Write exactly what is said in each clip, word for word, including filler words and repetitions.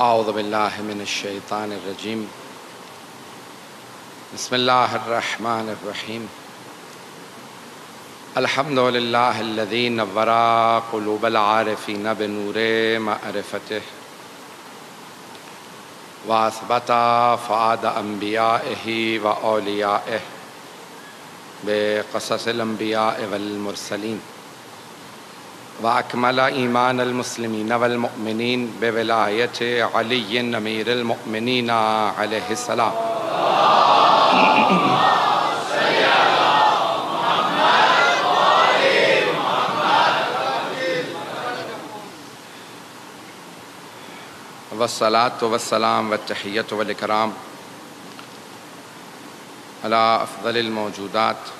اعوذ باللہ من الشیطان الرجیم بسم اللہ الرحمن الرحیم الحمد للہ الذی نور قلوب العارفین بنور معرفتہ واثبت فؤاد انبیائہ و اولیائہ بقصص الانبیاء والمرسلین وأكمل إيمان المسلمين والمؤمنين بولاية علي أمير المؤمنين عليه السلام والصلاة والسلام والتحية والإكرام على أفضل الموجودات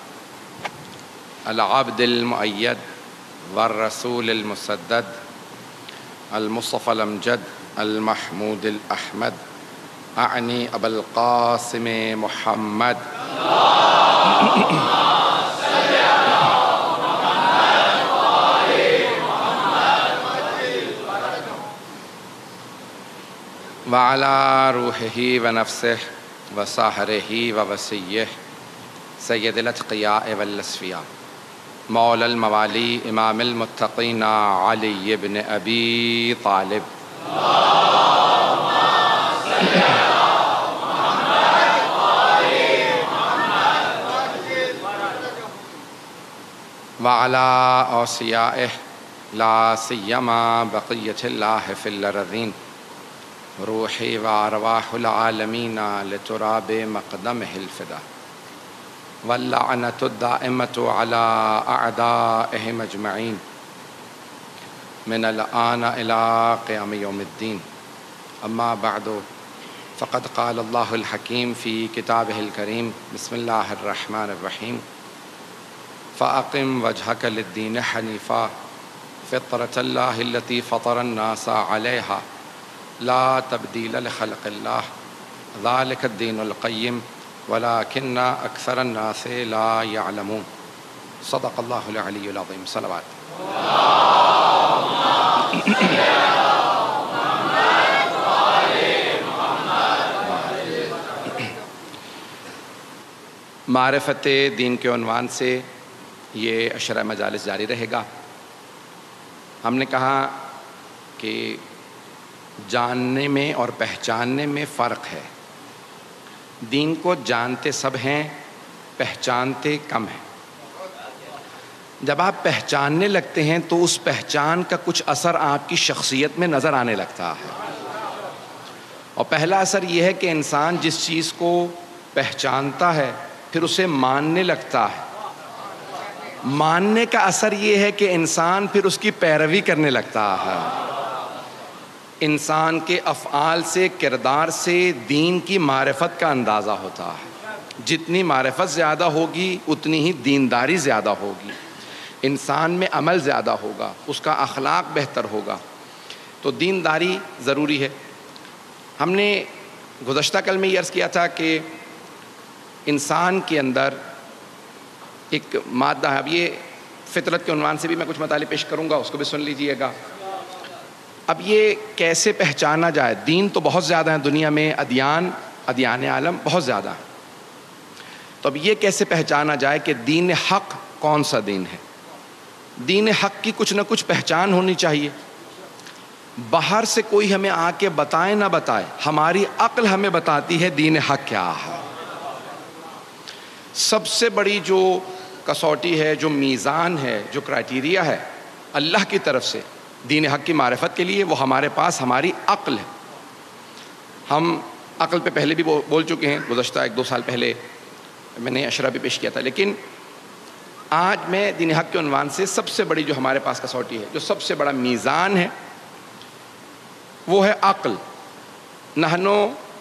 العبد المؤيد والرسول المسدد المصطفى الأمجد المحمود الأحمد أعني أبا القاسم محمد وعلى روحه ونفسه وساهره ووصيه سيد الأتقياء والأصفياء مولا الموالی امام المتقین علی بن ابی طالب وعلی اوصیائہ لا سیما بقیۃ اللہ فی الارضین روحی و ارواح العالمین لتراب مقدمہ الفدا واللعنة الدائمة على أعدائهم أجمعين من الآن إلى قيام يوم الدين أما بعد فقد قال الله الحكيم في كتابه الكريم بسم الله الرحمن الرحيم فأقم وجهك للدين حنيفا فطرة الله التي فطر الناس عليها لا تبديل لخلق الله ذلك الدين القيم ولكن أكثر الناس لا يعلمون صدق الله العلي العظيم صلوات معرفت دین کے عنوان سے یہ عشرہ مجالس جاری رہے گا۔ ہم نے کہا کہ جاننے میں اور پہچاننے میں فرق ہے۔ دین کو جانتے سب ہیں، پہچانتے کم ہیں۔ جب آپ پہچاننے لگتے ہیں تو اس پہچان کا کچھ اثر آپ کی شخصیت میں نظر آنے لگتا ہے، اور پہلا اثر یہ ہے کہ انسان جس چیز کو پہچانتا ہے پھر اسے ماننے لگتا ہے۔ ماننے کا اثر یہ ہے کہ انسان پھر اس کی پیروی کرنے لگتا ہے۔ انسان کے افعال سے، کردار سے دین کی معرفت کا اندازہ ہوتا ہے۔ جتنی معرفت زیادہ ہوگی اتنی ہی دینداری زیادہ ہوگی، انسان میں عمل زیادہ ہوگا، اس کا اخلاق بہتر ہوگا۔ تو دینداری ضروری ہے۔ ہم نے گزشتہ کل میں یہ عرض کیا تھا کہ انسان کے اندر ایک مادہ ہے۔ اب یہ فطرت کے عنوان سے بھی میں کچھ مطالب پیش کروں گا، اس کو بھی سن لیجئے گا۔ اب یہ کیسے پہچانا جائے؟ دین تو بہت زیادہ ہیں دنیا میں، ادیان ادیان عالم بہت زیادہ ہیں، تو اب یہ کیسے پہچانا جائے کہ دین حق کون سا دین ہے؟ دین حق کی کچھ نہ کچھ پہچان ہونی چاہیے۔ باہر سے کوئی ہمیں آ کے بتائے نہ بتائے، ہماری عقل ہمیں بتاتی ہے دین حق کیا ہے۔ سب سے بڑی جو کسوٹی ہے، جو میزان ہے، جو کرائٹیریا ہے اللہ کی طرف سے دین حق کی معرفت کے لیے، وہ ہمارے پاس ہماری عقل ہے۔ ہم عقل پہ پہلے بھی بول چکے ہیں، گزشتہ ایک دو سال پہلے میں نے عشرہ بھی پیش کیا تھا، لیکن آج میں دین حق کے عنوان سے سب سے بڑی جو ہمارے پاس کسوٹی ہے، جو سب سے بڑا میزان ہے، وہ ہے عقل۔ نحنو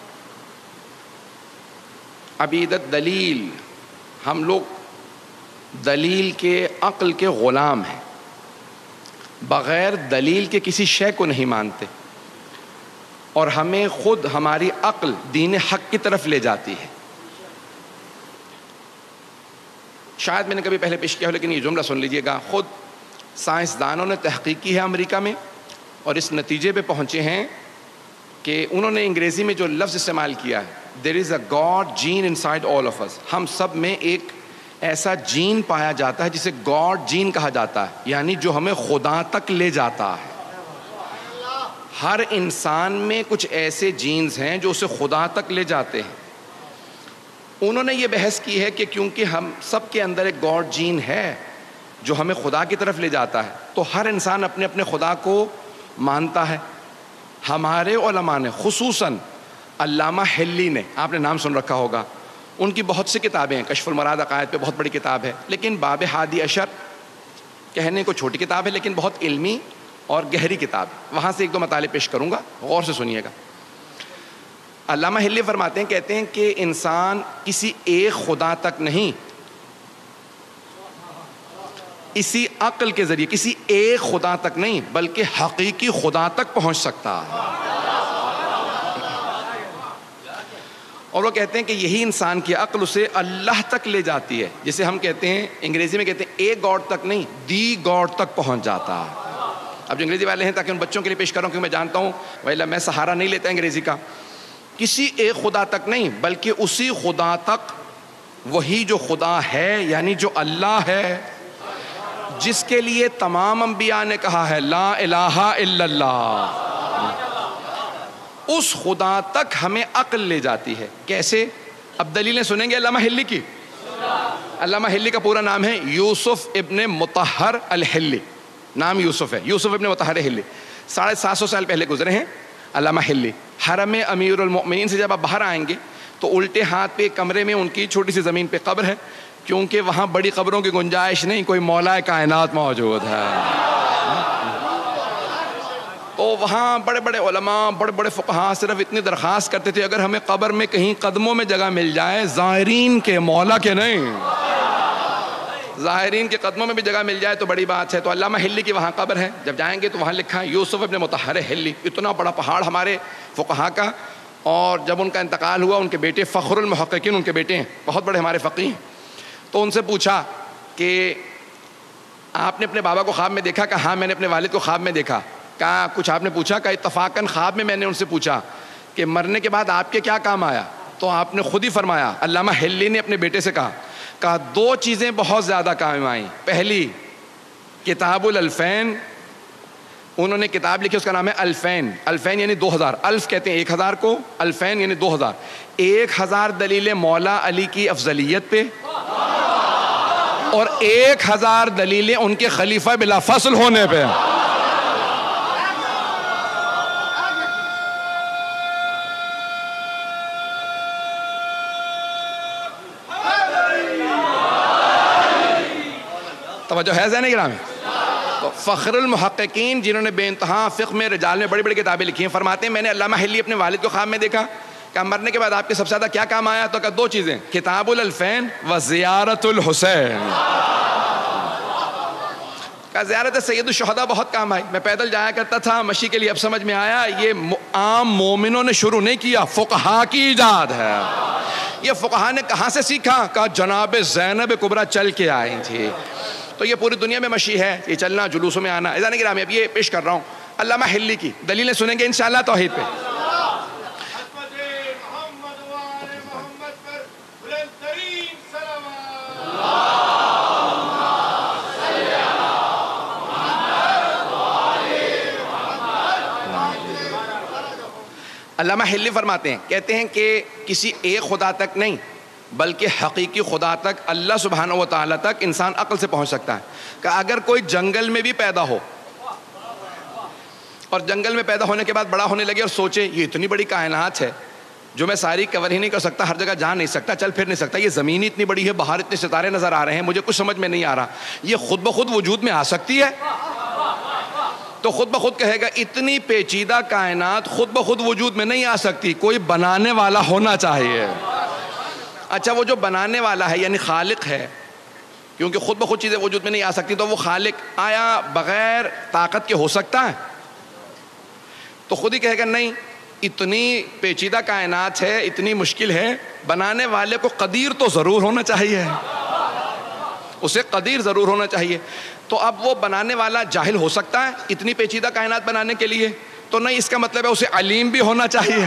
عبید الدلیل، ہم لوگ دلیل کے، عقل کے غلام ہیں، بغیر دلیل کے کسی شے کو نہیں مانتے، اور ہمیں خود ہماری عقل دین حق کی طرف لے جاتی ہے۔ شاید میں نے کبھی پہلے پیش کیا ہو، لیکن یہ جملہ سن لیجئے گا۔ خود سائنسدانوں نے تحقیق کی ہے امریکہ میں، اور اس نتیجے پہ پہنچے ہیں کہ انہوں نے انگریزی میں جو لفظ استعمال کیا ہے, دیر از اے گاڈ جین inside all of us, ہم سب میں ایک ایسا جین پایا جاتا ہے جسے گاڈ جین کہا جاتا ہے, یعنی جو ہمیں خدا تک لے جاتا ہے. ہر انسان میں کچھ ایسے جینز ہیں جو اسے خدا تک لے جاتے ہیں. انہوں نے یہ بحث کی ہے کہ کیونکہ ہم سب کے اندر ایک گاڈ جین ہے جو ہمیں خدا کی طرف لے جاتا ہے, تو ہر انسان اپنے اپنے خدا کو مانتا ہے. ہمارے علماء نے, خصوصاً علامہ حلی نے, آپ نے نام سن رکھا ہوگا, ان کی بہت سی کتابیں ہیں. کشف المراد عقائد پہ بہت بڑی کتاب ہے, لیکن باب ہادی عشر کہنے کو چھوٹی کتاب ہے لیکن بہت علمی اور گہری کتاب ہے. وہاں سے ایک دو مطالب پیش کروں گا, غور سے سنیے گا. علامہ حلی فرماتے ہیں, کہتے ہیں کہ انسان کسی ایک خدا تک نہیں, اسی عقل کے ذریعے کسی ایک خدا تک نہیں بلکہ حقیقی خدا تک پہنچ سکتا ہے. اور وہ کہتے ہیں کہ یہی انسان کی عقل اسے اللہ تک لے جاتی ہے, جسے ہم کہتے ہیں انگریزی میں کہتے ہیں ایک گاڈ تک نہیں, دی گاڈ تک پہنچ جاتا ہے. اب جو انگریزی والے ہیں, تاکہ ان بچوں کے لیے پیش کر رہا ہوں کیونکہ میں جانتا ہوں ویلا میں سہارا نہیں لیتا انگریزی کا. کسی ایک خدا تک نہیں بلکہ اسی خدا تک, وہی جو خدا ہے یعنی جو اللہ ہے, جس کے لیے تمام انبیاء نے کہا ہے لا الہ الا اللہ, اس خدا تک ہمیں عقل لے جاتی ہے. کیسے؟ اب دلیلیں سنیں گے علامہ حلی کی. علامہ حلی کا پورا نام ہے یوسف ابن مطہر الحلی, نام یوسف ہے, یوسف ابن مطہر حلی. ساڑھے سات سو سال پہلے گزرے ہیں علامہ حلی. حرم امیر المؤمنین سے جب آپ باہر آئیں گے تو الٹے ہاتھ پہ کمرے میں ان کی چھوٹی سی زمین پہ قبر ہے, کیونکہ وہاں بڑی قبروں کی گنجائش نہیں, کوئی مولا کائنات موجود ہے. تو وہاں بڑے بڑے علماء, بڑے بڑے فقہاء صرف اتنی درخواست کرتے تھے, اگر ہمیں قبر میں کہیں قدموں میں جگہ مل جائے, زائرین کے, مولا کے نہیں, زائرین کے قدموں میں بھی جگہ مل جائے تو بڑی بات ہے. تو علامہ حلی کی وہاں قبر ہے, جب جائیں گے تو وہاں لکھا ہے یوسف ابن مطہر حلی. اتنا بڑا پہاڑ ہمارے فقہاء کا. اور جب ان کا انتقال ہوا, ان کے بیٹے فخر المحققین ان کے بیٹے ہیں, بہت بڑے ہمارے فقیہ ہیں, تو ان سے پوچھا کہ آپ نے اپنے بابا کو خواب میں دیکھا؟ کہا ہاں میں نے اپنے والد کو خواب میں دیکھا. کہا کچھ آپ نے پوچھا؟ کہا اتفاقاً خواب میں میں نے ان سے پوچھا کہ مرنے کے بعد آپ کے کیا کام آیا؟ تو آپ نے خود ہی فرمایا, علامہ حلی نے اپنے بیٹے سے کہا کہا دو چیزیں بہت زیادہ کام آئیں. پہلی کتاب الالفین, انہوں نے کتاب لکھی, اس کا نام ہے الفین. الفین یعنی دو ہزار, الف کہتے ہیں ایک ہزار کو, الفین یعنی دو ہزار. ایک ہزار دلیلیں مولا علی کی افضلیت پہ, اور ایک ہزار دلیلیں ان کے خلیفہ بلا فصل ہونے پہ. توجہ ہے ذہن گرامی. تو فخر المحققین جنہوں نے بے انتہا فقہ میں, رجال میں بڑی بڑی کتابیں لکھی ہیں, فرماتے ہیں میں نے علامہ حلی اپنے والد کو خواب میں دیکھا. کہ مرنے کے بعد آپ کے سب سے زیادہ کیا کام آیا؟ تو کہا دو چیزیں, کتاب الالفین و زیارت الحسین. کہا زیارت سید الشہداء بہت کام آئی, میں پیدل جایا کرتا تھا مشی کے لیے, اب سمجھ میں آیا یہ عام مومنوں نے شروع نہیں کیا, فقہا کی ایجاد ہے. یہ فقہا نے کہاں سے سیکھا؟ کہا جناب زینب کبریٰ چل کے آئی تھی. تو یہ پوری دنیا میں مشی ہے, یہ چلنا, جلوسوں میں آنا. اذان گرامی, اب یہ پیش کر رہا ہوں علامہ حلی کی دلیلیں سنیں گے انشاءاللہ توحید پہ. علامہ حلی فرماتے ہیں, کہتے ہیں کہ کسی ایک خدا تک نہیں بلکہ حقیقی خدا تک, اللہ سبحانہ و تعالیٰ تک انسان عقل سے پہنچ سکتا ہے. کہ اگر کوئی جنگل میں بھی پیدا ہو اور جنگل میں پیدا ہونے کے بعد بڑا ہونے لگے اور سوچے یہ اتنی بڑی کائنات ہے جو میں ساری کور ہی نہیں کر سکتا, ہر جگہ جا نہیں سکتا, چل پھر نہیں سکتا, یہ زمین اتنی بڑی ہے, باہر اتنے ستارے نظر آ رہے ہیں, مجھے کچھ سمجھ میں نہیں آ رہا, یہ خود بخود وجود میں آ سکتی ہے؟ تو خود بخود کہے گا اتنی پیچیدہ کائنات خود بخود وجود میں نہیں آ سکتی, کوئی بنانے والا ہونا چاہیے. اچھا وہ جو بنانے والا ہے یعنی خالق ہے, کیونکہ خود بخود چیزیں وجود میں نہیں آ سکتی, تو وہ خالق آیا بغیر طاقت کے ہو سکتا ہے؟ تو خود ہی کہے گا نہیں, اتنی پیچیدہ کائنات ہے, اتنی مشکل ہے, بنانے والے کو قدیر تو ضرور ہونا چاہیے, اسے قدیر ضرور ہونا چاہیے. تو اب وہ بنانے والا جاہل ہو سکتا ہے اتنی پیچیدہ کائنات بنانے کے لیے؟ تو نہیں اس کا مطلب ہے اسے علیم بھی ہونا چاہیے.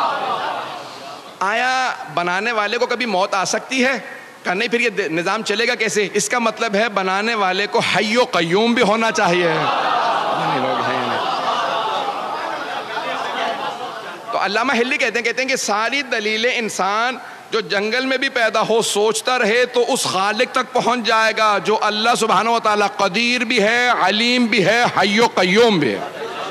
آیا بنانے والے کو کبھی موت آ سکتی ہے؟ کہ نہیں پھر یہ نظام چلے گا کیسے؟ اس کا مطلب ہے بنانے والے کو حی و قیوم بھی ہونا چاہیے. لوگ ہیں تو علامہ ہلی کہتے ہیں کہتے ہیں کہ ساری دلیلیں انسان جو جنگل میں بھی پیدا ہو سوچتا رہے تو اس خالق تک پہنچ جائے گا جو اللہ سبحانہ و تعالیٰ قدیر بھی ہے، علیم بھی ہے، حی و قیوم بھی ہے.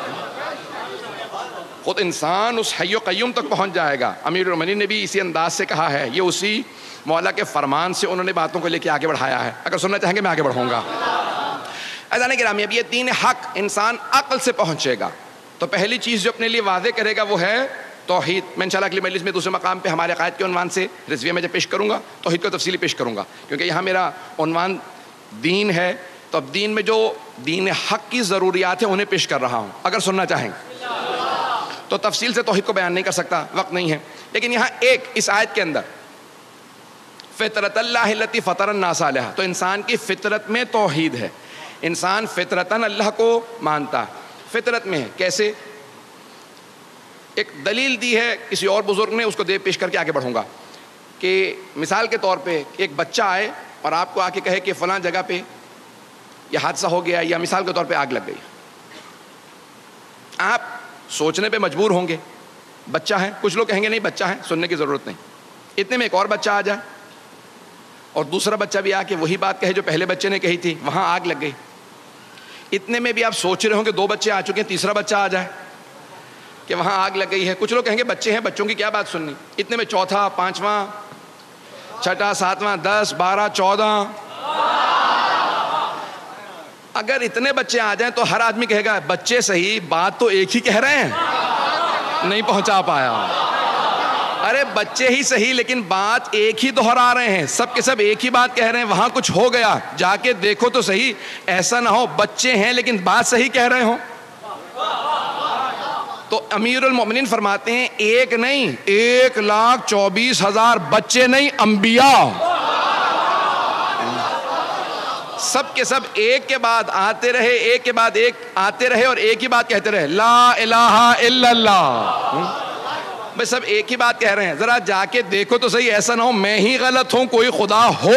خود انسان اس حی و قیوم تک پہنچ جائے گا. امیر المومنین نے بھی اسی انداز سے کہا ہے، یہ اسی مولا کے فرمان سے انہوں نے باتوں کو لے کے آگے بڑھایا ہے. اگر سننا چاہیں گے میں آگے بڑھوں گا. اذان گرامی، اب یہ دین حق انسان عقل سے پہنچے گا تو پہلی چیز جو اپنے لیے واضح کرے گا وہ ہے توحید. میں انشاءاللہ اگلی مجلس میں دوسرے مقام پہ ہمارے عقائد کے عنوان سے رضویہ میں جب پیش کروں گا توحید کو تفصیلی پیش کروں گا، کیونکہ یہاں میرا عنوان دین ہے. تو اب دین میں جو دین حق کی ضروریات ہیں انہیں پیش کر رہا ہوں. اگر سننا چاہیں تو تفصیل سے توحید کو بیان نہیں کر سکتا، وقت نہیں ہے. لیکن یہاں ایک اس آیت کے اندر فطرت اللہ التی فطر الناس علیہا، تو انسان کی فطرت میں توحید ہے. انسان فطرتاً اللہ کو مانتا ہے، فطرت میں ہے. کیسے؟ ایک دلیل دی ہے کسی اور بزرگ نے، اس کو دے پیش کر کے آگے بڑھوں گا. کہ مثال کے طور پہ ایک بچہ آئے اور آپ کو آ کے کہے کہ فلاں جگہ پہ یہ حادثہ ہو گیا، یا مثال کے طور پہ آگ لگ گئی. آپ سوچنے پہ مجبور ہوں گے، بچہ ہے. کچھ لوگ کہیں گے نہیں بچہ ہے، سننے کی ضرورت نہیں. اتنے میں ایک اور بچہ آ جائے اور دوسرا بچہ بھی آ کے وہی بات کہے جو پہلے بچے نے کہی تھی، وہاں آگ لگ گئی. اتنے میں بھی آپ سوچ رہے ہوں کہ دو بچے آ چکے ہیں، تیسرا بچہ آ جائے کہ وہاں آگ لگ گئی ہے. کچھ لوگ کہیں گے بچے ہیں، بچوں کی کیا بات سننی. اتنے میں چوتھا، پانچواں، چھٹا، ساتواں، دس، بارہ، چودہ. اگر اتنے بچے آ جائیں تو ہر آدمی کہے گا بچے صحیح، بات تو ایک ہی کہہ رہے ہیں. نہیں پہنچا پایا. ارے بچے ہی صحیح لیکن بات ایک ہی دہرا رہے ہیں، سب کے سب ایک ہی بات کہہ رہے ہیں. وہاں کچھ ہو گیا، جا کے دیکھو تو صحیح. ایسا نہ ہو بچے ہیں لیکن بات صحیح کہہ رہے ہوں. تو امیر المومنین فرماتے ہیں ایک نہیں، ایک لاکھ چوبیس ہزار بچے نہیں، انبیاء سب کے سب ایک کے بعد آتے رہے، ایک کے بعد ایک آتے رہے اور ایک ہی بات کہتے رہے، لا الہ الا اللہ. بھئی سب ایک ہی بات کہہ رہے ہیں. ذرا جا کے دیکھو تو صحیح، ایسا نہ ہو میں ہی غلط ہوں، کوئی خدا ہو.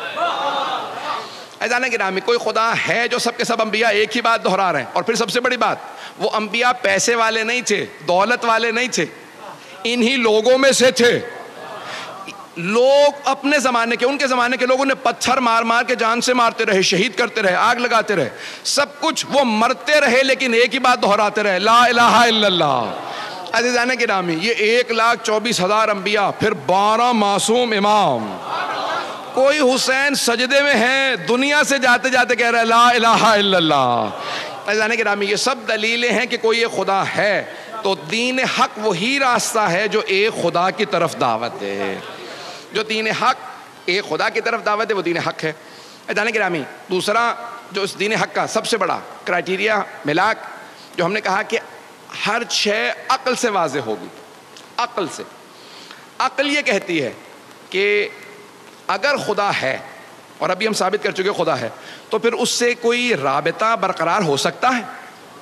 اذان گرامی، کوئی خدا ہے جو سب کے سب انبیاء ایک ہی بات دہرا رہے ہیں. اور پھر سب سے بڑی بات، وہ انبیاء پیسے والے نہیں تھے، دولت والے نہیں تھے، انہی لوگوں میں سے تھے. لوگ اپنے زمانے کے، ان کے زمانے کے لوگوں نے پتھر مار مار کے جان سے مارتے رہے، شہید کرتے رہے، آگ لگاتے رہے، سب کچھ وہ مرتے رہے لیکن ایک ہی بات دہراتے رہے، لا الہ الا اللہ. عزیزان گرامی، یہ ایک لاکھ چوبیس ہزار انبیاء، پھر بارہ معصوم امام. کوئی حسین سجدے میں ہے، دنیا سے جاتے جاتے کہہ رہا ہے لا الہ الا اللہ. عزیزان گرامی، یہ سب دلیلیں ہیں کہ کوئی ایک خدا ہے. تو دین حق وہی راستہ ہے جو ایک خدا کی طرف دعوت دے. جو دین حق ایک خدا کی طرف دعوت ہے وہ دین حق ہے. عزیزان گرامی، دوسرا جو اس دین حق کا سب سے بڑا کرائٹیریا ملاک، جو ہم نے کہا کہ ہر شے عقل سے واضح ہوگی. عقل سے، عقل یہ کہتی ہے کہ اگر خدا ہے، اور ابھی ہم ثابت کر چکے خدا ہے، تو پھر اس سے کوئی رابطہ برقرار ہو سکتا ہے؟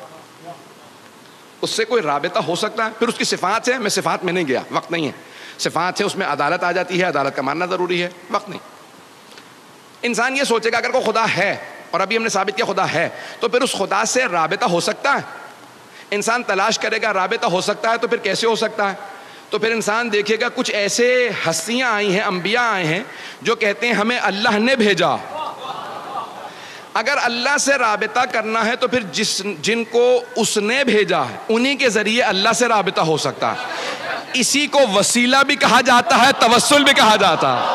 اس سے کوئی رابطہ ہو سکتا ہے؟ پھر اس کی صفات ہے، میں صفات میں نہیں گیا، وقت نہیں ہے. صفات ہے، اس میں عدالت آ جاتی ہے، عدالت کا ماننا ضروری ہے، وقت نہیں. انسان یہ سوچے گا اگر کوئی خدا ہے، اور ابھی ہم نے ثابت کیا خدا ہے، تو پھر اس خدا سے رابطہ ہو سکتا ہے. انسان تلاش کرے گا رابطہ ہو سکتا ہے، تو پھر کیسے ہو سکتا ہے؟ تو پھر انسان دیکھے گا کچھ ایسے ہستیاں آئی ہیں، انبیاء آئے ہیں جو کہتے ہیں ہمیں اللہ نے بھیجا. اگر اللہ سے رابطہ کرنا ہے تو پھر جس جن کو اس نے بھیجا ہے انہی کے ذریعے اللہ سے رابطہ ہو سکتا ہے. اسی کو وسیلہ بھی کہا جاتا ہے، توسل بھی کہا جاتا ہے.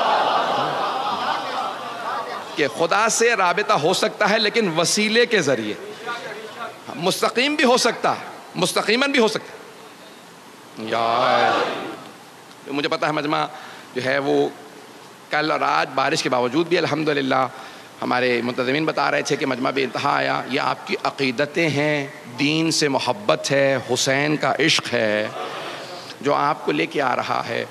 کہ خدا سے رابطہ ہو سکتا ہے لیکن وسیلے کے ذریعے. مستقیم بھی ہو سکتا ہے، مستقیماً بھی ہو سکتا ہے. یار مجھے پتا ہے مجمع جو ہے وہ کل اور آج بارش کے باوجود بھی الحمدللہ ہمارے منتظمین بتا رہے تھے کہ مجمع بے انتہا آیا. یہ آپ کی عقیدتیں ہیں، دین سے محبت ہے، حسین کا عشق ہے جو آپ کو لے کے آ رہا ہے.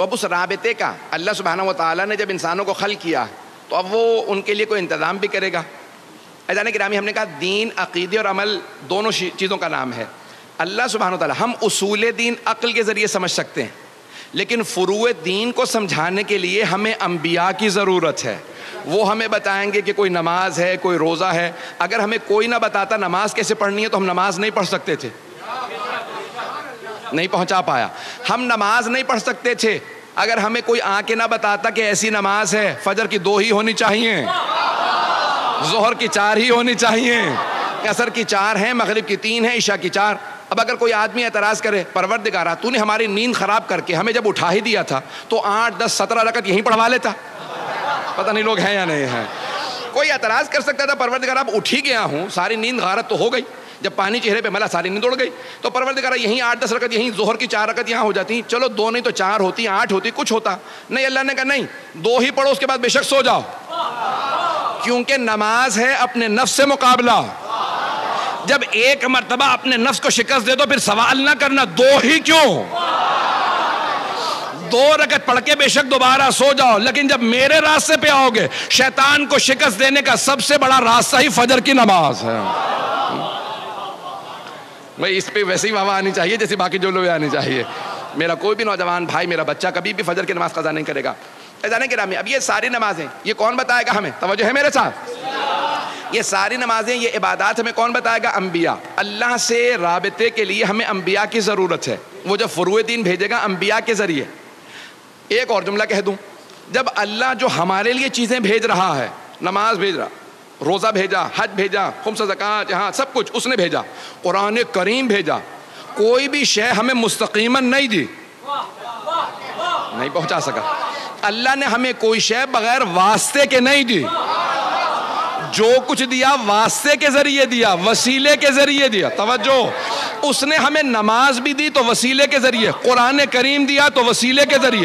تو اب اس رابطے کا اللہ سبحانہ و تعالیٰ نے جب انسانوں کو خلق کیا تو اب وہ ان کے لیے کوئی انتظام بھی کرے گا. عزیزان گرامی، ہم نے کہا دین، عقیدے اور عمل دونوں چیزوں کا نام ہے. اللہ سبحانہ و تعالیٰ، ہم اصول دین عقل کے ذریعے سمجھ سکتے ہیں، لیکن فروع دین کو سمجھانے کے لیے ہمیں انبیاء کی ضرورت ہے. وہ ہمیں بتائیں گے کہ کوئی نماز ہے، کوئی روزہ ہے. اگر ہمیں کوئی نہ بتاتا نماز کیسے پڑھنی ہے تو ہم نماز نہیں پڑھ سکتے تھے. نہیں پہنچا پایا. ہم نماز نہیں پڑھ سکتے تھے اگر ہمیں کوئی آ کے نہ بتاتا کہ ایسی نماز ہے، فجر کی دو ہی ہونی چاہیے، ظہر کی چار ہی ہونی چاہیے، عصر کی چار ہیں، مغرب کی تین ہیں، عشاء کی چار. اب اگر کوئی آدمی اعتراض کرے، پروردگارا تو نے ہماری نیند خراب کر کے ہمیں جب اٹھا ہی دیا تھا تو آٹھ دس سترہ رکعت یہیں پڑھوا لیتا. پتہ نہیں لوگ ہیں یا نہیں ہیں. کوئی اعتراض کر سکتا تھا، پروردگارا اب اٹھ ہی گیا ہوں، ساری نیند غارت تو ہو گئی، جب پانی چہرے پہ ملا ساری نیند اڑ گئی، تو پروردگارا یہیں آٹھ دس رکعت، یہیں ظہر کی چار رکعت یہاں ہو جاتی، چلو دو نہیں تو چار ہوتی، آٹھ ہوتی، کچھ ہوتا. نہیں، اللہ نے کہا نہیں، دو ہی پڑھو، اس کے بعد بے شک سو جاؤ. کیونکہ نماز ہے اپنے نفس سے مقابلہ. جب ایک مرتبہ اپنے نفس کو شکست دے دو پھر سوال نہ کرنا دو ہی کیوں، دو رکعت پڑھ کے بے شک دوبارہ سو جاؤ. لیکن جب میرے راستے پہ آؤ گے، شیطان کو شکست دینے کا سب سے بڑا راستہ ہی فجر کی نماز ہے. بھائی اس پہ ویسے ہی واہ آنی چاہیے جیسے باقی جو لوگ آنی چاہیے. میرا کوئی بھی نوجوان بھائی، میرا بچہ کبھی بھی فجر کی نماز قضا نہیں کرے گا. عزیزان گرامی، اب یہ ساری نمازیں یہ کون بتائے گا ہمیں؟ توجہ ہے میرے ساتھ؟ یہ ساری نمازیں، یہ عبادات ہمیں کون بتائے گا؟ انبیاء. اللہ سے رابطے کے لیے ہمیں انبیاء کی ضرورت ہے. وہ جب فروع دین بھیجے گا انبیاء کے ذریعے. ایک اور جملہ کہہ دوں، جب اللہ جو ہمارے لیے چیزیں بھیج رہا ہے، نماز بھیج رہا، روزہ بھیجا، حج بھیجا، خمس زکوٰۃ، یہاں سب کچھ اس نے بھیجا، قرآن کریم بھیجا، کوئی بھی شے ہمیں مستقیماً نہیں دی، نہیں پہنچا سکا. اللہ نے ہمیں کوئی شے بغیر واسطے کے نہیں دی. جو کچھ دیا واسطے کے ذریعے دیا، وسیلے کے ذریعے دیا. توجہ، اس نے ہمیں نماز بھی دی تو وسیلے کے ذریعے، قرآن کریم دیا تو وسیلے کے ذریعے.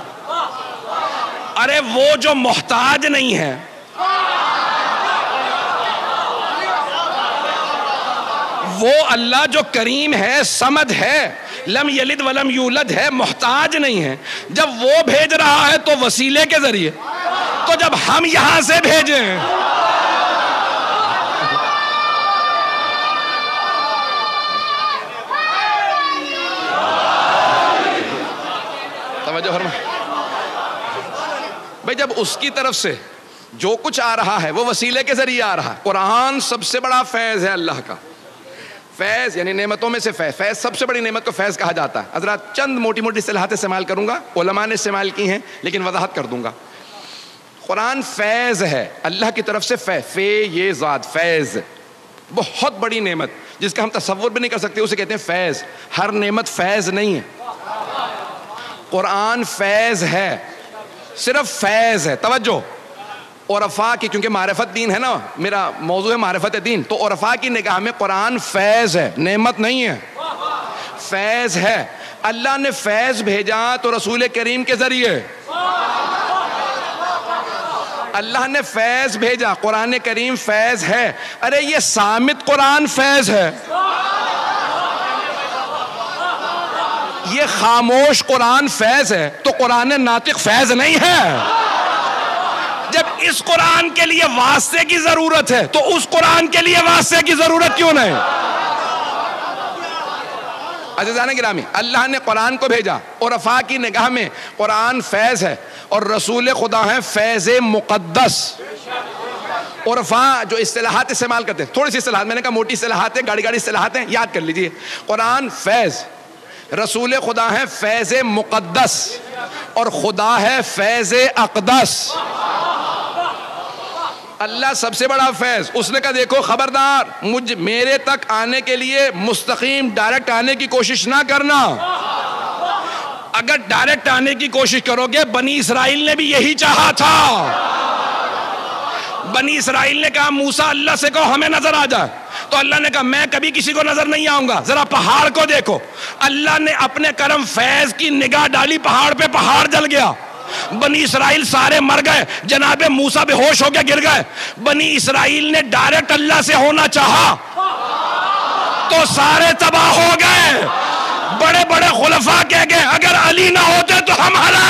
ارے وہ جو محتاج نہیں ہے، وہ اللہ جو کریم ہے، صمد ہے، لم یلد ولم یولد ہے، محتاج نہیں ہے. جب وہ بھیج رہا ہے تو وسیلے کے ذریعے، تو جب ہم یہاں سے بھیجیں، توجہ فرما بھائی، جب اس کی طرف سے جو کچھ آ رہا ہے وہ وسیلے کے ذریعے آ رہا ہے. قرآن سب سے بڑا فیض ہے اللہ کا. فیض یعنی نعمتوں میں سے فیض. فیض سب سے بڑی نعمت کو فیض کہا جاتا ہے. حضرات چند موٹی موٹی اصطلاحات استعمال کروں گا، علماء نے استعمال کی ہیں لیکن وضاحت کر دوں گا. قرآن فیض ہے اللہ کی طرف سے. فیض، فے یہ ذات، فیض بہت بڑی نعمت جس کا ہم تصور بھی نہیں کر سکتے، اسے کہتے ہیں فیض. ہر نعمت فیض نہیں ہے. قرآن فیض ہے، صرف فیض ہے. توجہ، عرفاء کی، کیونکہ معرفت دین ہے نا، میرا موضوع ہے معرفت دین، تو عرفاء کی نگاہ میں قرآن فیض ہے، نعمت نہیں ہے، فیض ہے. اللہ نے فیض بھیجا تو رسول کریم کے ذریعے. اللہ نے فیض بھیجا، قرآن کریم فیض ہے. ارے یہ صامت قرآن فیض ہے، یہ خاموش قرآن فیض ہے، تو قرآن ناطق فیض نہیں ہے. جب اس قرآن کے لیے واسطے کی ضرورت ہے تو اس قرآن کے لیے واسطے کی ضرورت کیوں نہیں؟ عزیزان گرامی، اللہ نے قرآن کو بھیجا، عرفاء کی نگاہ میں قرآن فیض ہے اور رسول خدا ہے فیض مقدس. عرفاء جو اصطلاحات استعمال کرتے ہیں، تھوڑی سی اصطلاحات، میں نے کہا موٹی اصطلاحات ہیں، گاڑی گاڑی اصطلاحات ہیں، یاد کر لیجئے. قرآن فیض، رسول خدا ہے فیض مقدس، اور خدا ہے فیض اقدس. اللہ سب سے بڑا فیض. اس نے کہا دیکھو خبردار، مجھ میرے تک آنے کے لیے مستقیم ڈائریکٹ آنے کی کوشش نہ کرنا. اگر ڈائریکٹ آنے کی کوشش کرو گے، بنی اسرائیل نے بھی یہی چاہا تھا. بنی اسرائیل نے کہا موسیٰ اللہ سے کہو ہمیں نظر آ جائے، تو اللہ نے کہا میں کبھی کسی کو نظر نہیں آؤں گا، ذرا پہاڑ کو دیکھو. اللہ نے اپنے کرم فیض کی نگاہ ڈالی، پہاڑ پہ پہاڑ جل گیا. بنی اسرائیل سارے مر گئے، جناب موسیٰ بے ہوش ہو کے گر گئے. بنی اسرائیل نے ڈائریکٹ اللہ سے ہونا چاہا تو سارے تباہ ہو گئے. بڑے بڑے خلفاء کہہ گئے اگر علی نہ ہوتے تو ہم ہلاک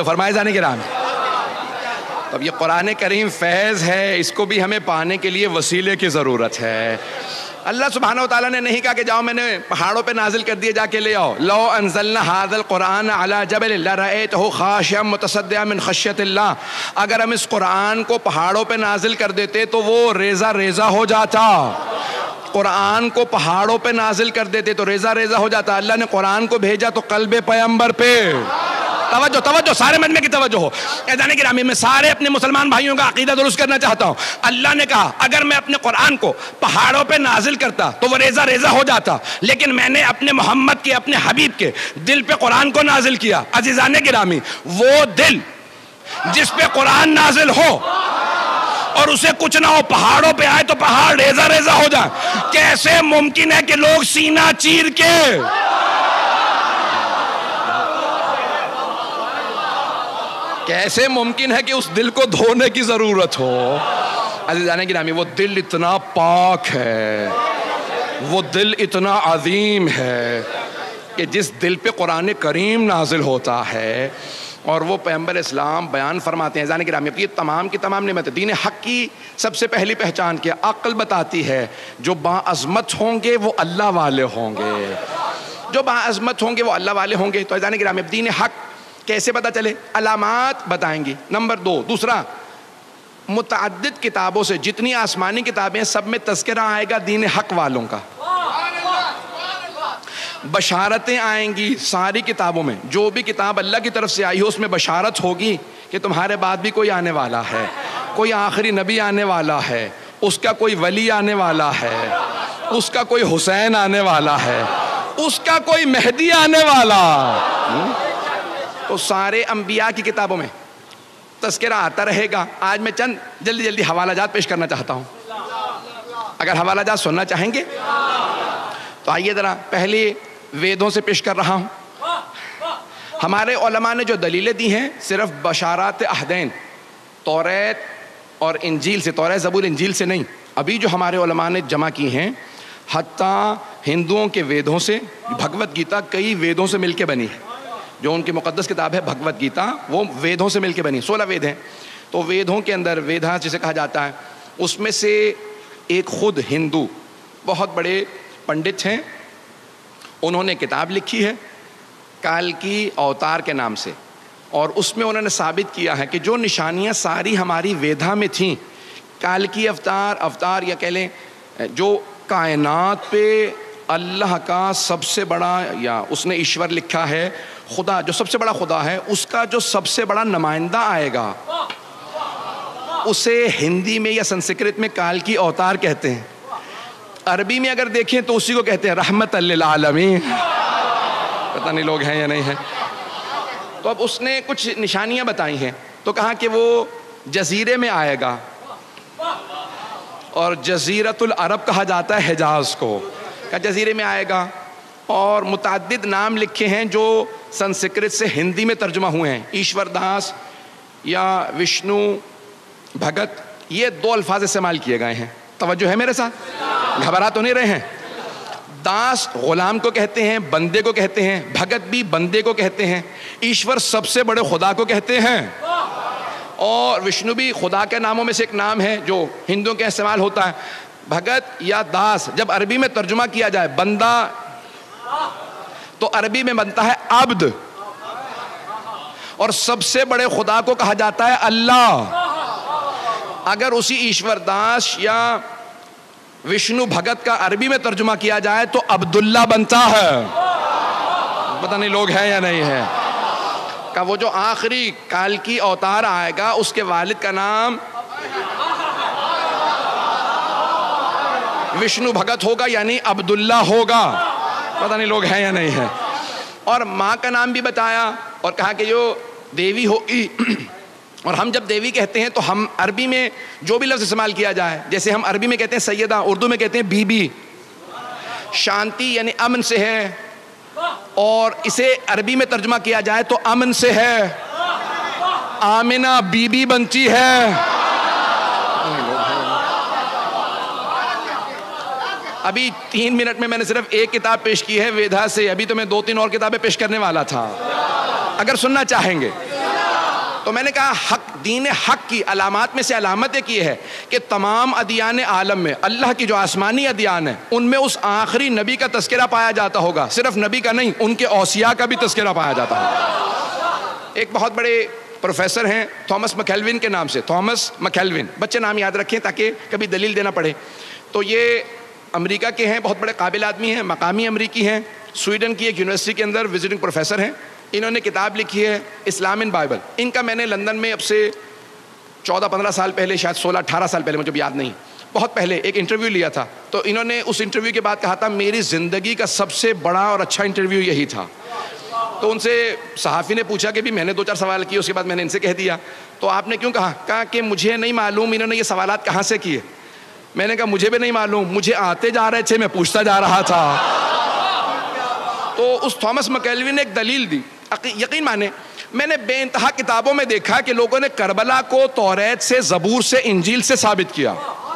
توجہ فرمائے جانے گرامی. تو اب یہ قرآن کریم فیض ہے, اس کو بھی ہمیں پانے کے لیے وسیلے کی ضرورت ہے. اللہ سبحانہ و تعالیٰ نے نہیں کہا کہ جاؤ میں نے پہاڑوں پہ نازل کر دیے, جا کے لے آؤ. لو انزلنا ھذا القرآن علی جبل لرأیتہ خاشعا متصدعا من خشیۃ اللہ. اگر ہم اس قرآن کو پہاڑوں پہ نازل کر دیتے تو وہ ریزہ ریزہ ہو جاتا. قرآن کو پہاڑوں پہ نازل کر دیتے تو ریزہ ریزہ ہو جاتا. اللہ نے قرآن کو بھیجا تو قلب پیغمبر پہ. توجہ توجہ سارے مجمع کی توجہ ہو. اذان گرامی میں سارے اپنے مسلمان بھائیوں کا عقیدہ درست کرنا چاہتا ہوں. اللہ نے کہا اگر میں اپنے قرآن کو پہاڑوں پہ نازل کرتا تو وہ ریزہ ریزہ ہو جاتا, لیکن میں نے اپنے محمد کے, اپنے حبیب کے دل پہ قرآن کو نازل کیا. عزیزان گرامی, وہ دل جس پہ قرآن نازل ہو اور اسے کچھ نہ ہو, پہاڑوں پہ آئے تو پہاڑ ریزہ ریزہ ہو جائے. کیسے ممکن ہے کہ لوگ سینہ چیر کے کیسے ممکن ہے کہ اس دل کو دھونے کی ضرورت ہو؟ عزیزان گرامی, وہ دل اتنا پاک ہے, وہ دل اتنا عظیم ہے کہ جس دل پہ قرآن کریم نازل ہوتا ہے اور وہ پیغمبر اسلام بیان فرماتے ہیں. عزیزان گرامی, یہ تمام کی تمام نعمت دین حق کی سب سے پہلی پہچان کیا؟ عقل بتاتی ہے جو باعظمت ہوں گے وہ اللہ والے ہوں گے. جو باعظمت ہوں گے وہ اللہ والے ہوں گے. تو عزیزان گرامی, دین حق کیسے پتہ چلے؟ علامات بتائیں گی. نمبر دو, دوسرا, متعدد کتابوں سے, جتنی آسمانی کتابیں ہیں سب میں تذکرہ آئے گا دین حق والوں کا. بشارتیں آئیں گی ساری کتابوں میں. جو بھی کتاب اللہ کی طرف سے آئی ہو اس میں بشارت ہوگی کہ تمہارے بعد بھی کوئی آنے والا ہے, کوئی آخری نبی آنے والا ہے, اس کا کوئی ولی آنے والا ہے, اس کا کوئی حسین آنے والا ہے, اس کا کوئی مہدی آنے والا. تو سارے انبیاء کی کتابوں میں تذکرہ آتا رہے گا. آج میں چند جلدی جلدی حوالہ جات پیش کرنا چاہتا ہوں. اگر حوالہ جات سننا چاہیں گے تو آئیے ذرا پہلے ویدوں سے پیش کر رہا ہوں. ہمارے علماء نے جو دلیلیں دی ہیں صرف بشارات عہدین, توریت اور انجیل سے, توریت زبور انجیل سے نہیں, ابھی جو ہمارے علماء نے جمع کی ہیں حتیٰ ہندوؤں کے ویدوں سے. بھگوت گیتا کئی ویدوں سے مل کے بنی ہے. جو ان کی مقدس کتاب ہے بھگوت گیتا, وہ ویدوں سے مل کے بنی. سولہ وید ہیں. تو ویدوں کے اندر, ویدھا جسے کہا جاتا ہے, اس میں سے ایک خود ہندو بہت بڑے پنڈت ہیں, انہوں نے کتاب لکھی ہے کالکی اوتار کے نام سے, اور اس میں انہوں نے ثابت کیا ہے کہ جو نشانیاں ساری ہماری ویدھا میں تھیں, کالکی اوتار اوتار یا کہہ لیں جو کائنات پہ اللہ کا سب سے بڑا, یا اس نے ایشور لکھا ہے خدا, جو سب سے بڑا خدا ہے, اس کا جو سب سے بڑا نمائندہ آئے گا اسے ہندی میں یا سنسکرت میں کالکی اوتار کہتے ہیں. عربی میں اگر دیکھیں تو اسی کو کہتے ہیں رحمت للعالمین. پتہ نہیں لوگ ہیں یا نہیں ہیں. تو اب اس نے کچھ نشانیاں بتائی ہیں, تو کہا کہ وہ جزیرے میں آئے گا, اور جزیرت العرب کہا جاتا ہے حجاز کو, کہ جزیرے میں آئے گا, اور متعدد نام لکھے ہیں جو سنسکرت سے ہندی میں ترجمہ ہوئے ہیں. ایشور داس یا وشنو بھگت, یہ دو الفاظ استعمال کیے گئے ہیں. توجہ ہے میرے ساتھ؟ گھبرا تو نہیں رہے ہیں؟ داس غلام کو کہتے ہیں, بندے کو کہتے ہیں. بھگت بھی بندے کو کہتے ہیں. ایشور سب سے بڑے خدا کو کہتے ہیں. اور وشنو بھی خدا کے ناموں میں سے ایک نام ہے جو ہندوؤں کے استعمال ہوتا ہے. بھگت یا داس جب عربی میں ترجمہ کیا جائے, بندہ تو عربی میں بنتا ہے عبد, اور سب سے بڑے خدا کو کہا جاتا ہے اللہ. اگر اسی ایشور داس یا وشنو بھگت کا عربی میں ترجمہ کیا جائے تو عبداللہ بنتا ہے. پتہ نہیں لوگ ہیں یا نہیں ہے. کہ وہ جو آخری کالکی اوتار آئے گا اس کے والد کا نام وشنو بھگت ہوگا, یعنی عبداللہ ہوگا. پتہ نہیں لوگ ہیں یا نہیں ہے. اور ماں کا نام بھی بتایا, اور کہا کہ جو دیوی ہوگی, اور ہم جب دیوی کہتے ہیں تو ہم عربی میں جو بھی لفظ استعمال کیا جائے, جیسے ہم عربی میں کہتے ہیں سیدہ, اردو میں کہتے ہیں بی بی. شانتی یعنی امن سے ہے, اور اسے عربی میں ترجمہ کیا جائے تو امن سے ہے. آمنہ بی بی بنتی ہے. ابھی تین منٹ میں میں نے صرف ایک کتاب پیش کی ہے ویدھا سے, ابھی تو میں دو تین اور کتابیں پیش کرنے والا تھا. اگر سننا چاہیں گے تو میں نے کہا حق دین حق کی علامات میں سے علامت ایک یہ ہے کہ تمام ادیان عالم میں اللہ کی جو آسمانی ادیان ہیں ان میں اس آخری نبی کا تذکرہ پایا جاتا ہوگا. صرف نبی کا نہیں, ان کے اوصیاء کا بھی تذکرہ پایا جاتا ہوگا. ایک بہت بڑے پروفیسر ہیں تھامس مکیلون کے نام سے, تھامس مکیلون, بچے نام یاد رکھیں تاکہ کبھی دلیل دینا پڑے. تو یہ امریکہ کے ہیں, بہت بڑے قابل آدمی ہیں, مقامی امریکی ہیں, سویڈن کی ایک یونیورسٹی کے اندر وزٹنگ پروفیسر ہیں. انہوں نے کتاب لکھی ہے اسلام ان بائبل. ان کا میں نے لندن میں اب سے چودہ پندرہ سال پہلے, شاید سولہ اٹھارہ سال پہلے, مجھے یاد نہیں, بہت پہلے ایک انٹرویو لیا تھا. تو انہوں نے اس انٹرویو کے بعد کہا تھا میری زندگی کا سب سے بڑا اور اچھا انٹرویو یہی تھا. تو ان سے صحافی نے پوچھا کہ بھی میں نے دو چار سوال کیے, اس کے بعد میں نے ان سے کہہ دیا. تو آپ نے کیوں کہا؟ کہا کہ مجھے نہیں معلوم انہوں نے یہ سوالات کہاں سے کیے. میں نے کہا مجھے بھی نہیں معلوم, مجھے آتے جا رہے تھے, میں پوچھتا جا رہا تھا. تو اس تھامس مکیلون نے ایک دلیل دی. یقین مانے میں نے بے انتہا کتابوں میں دیکھا کہ لوگوں نے کربلا کو توریت سے, زبور سے, انجیل سے ثابت کیا.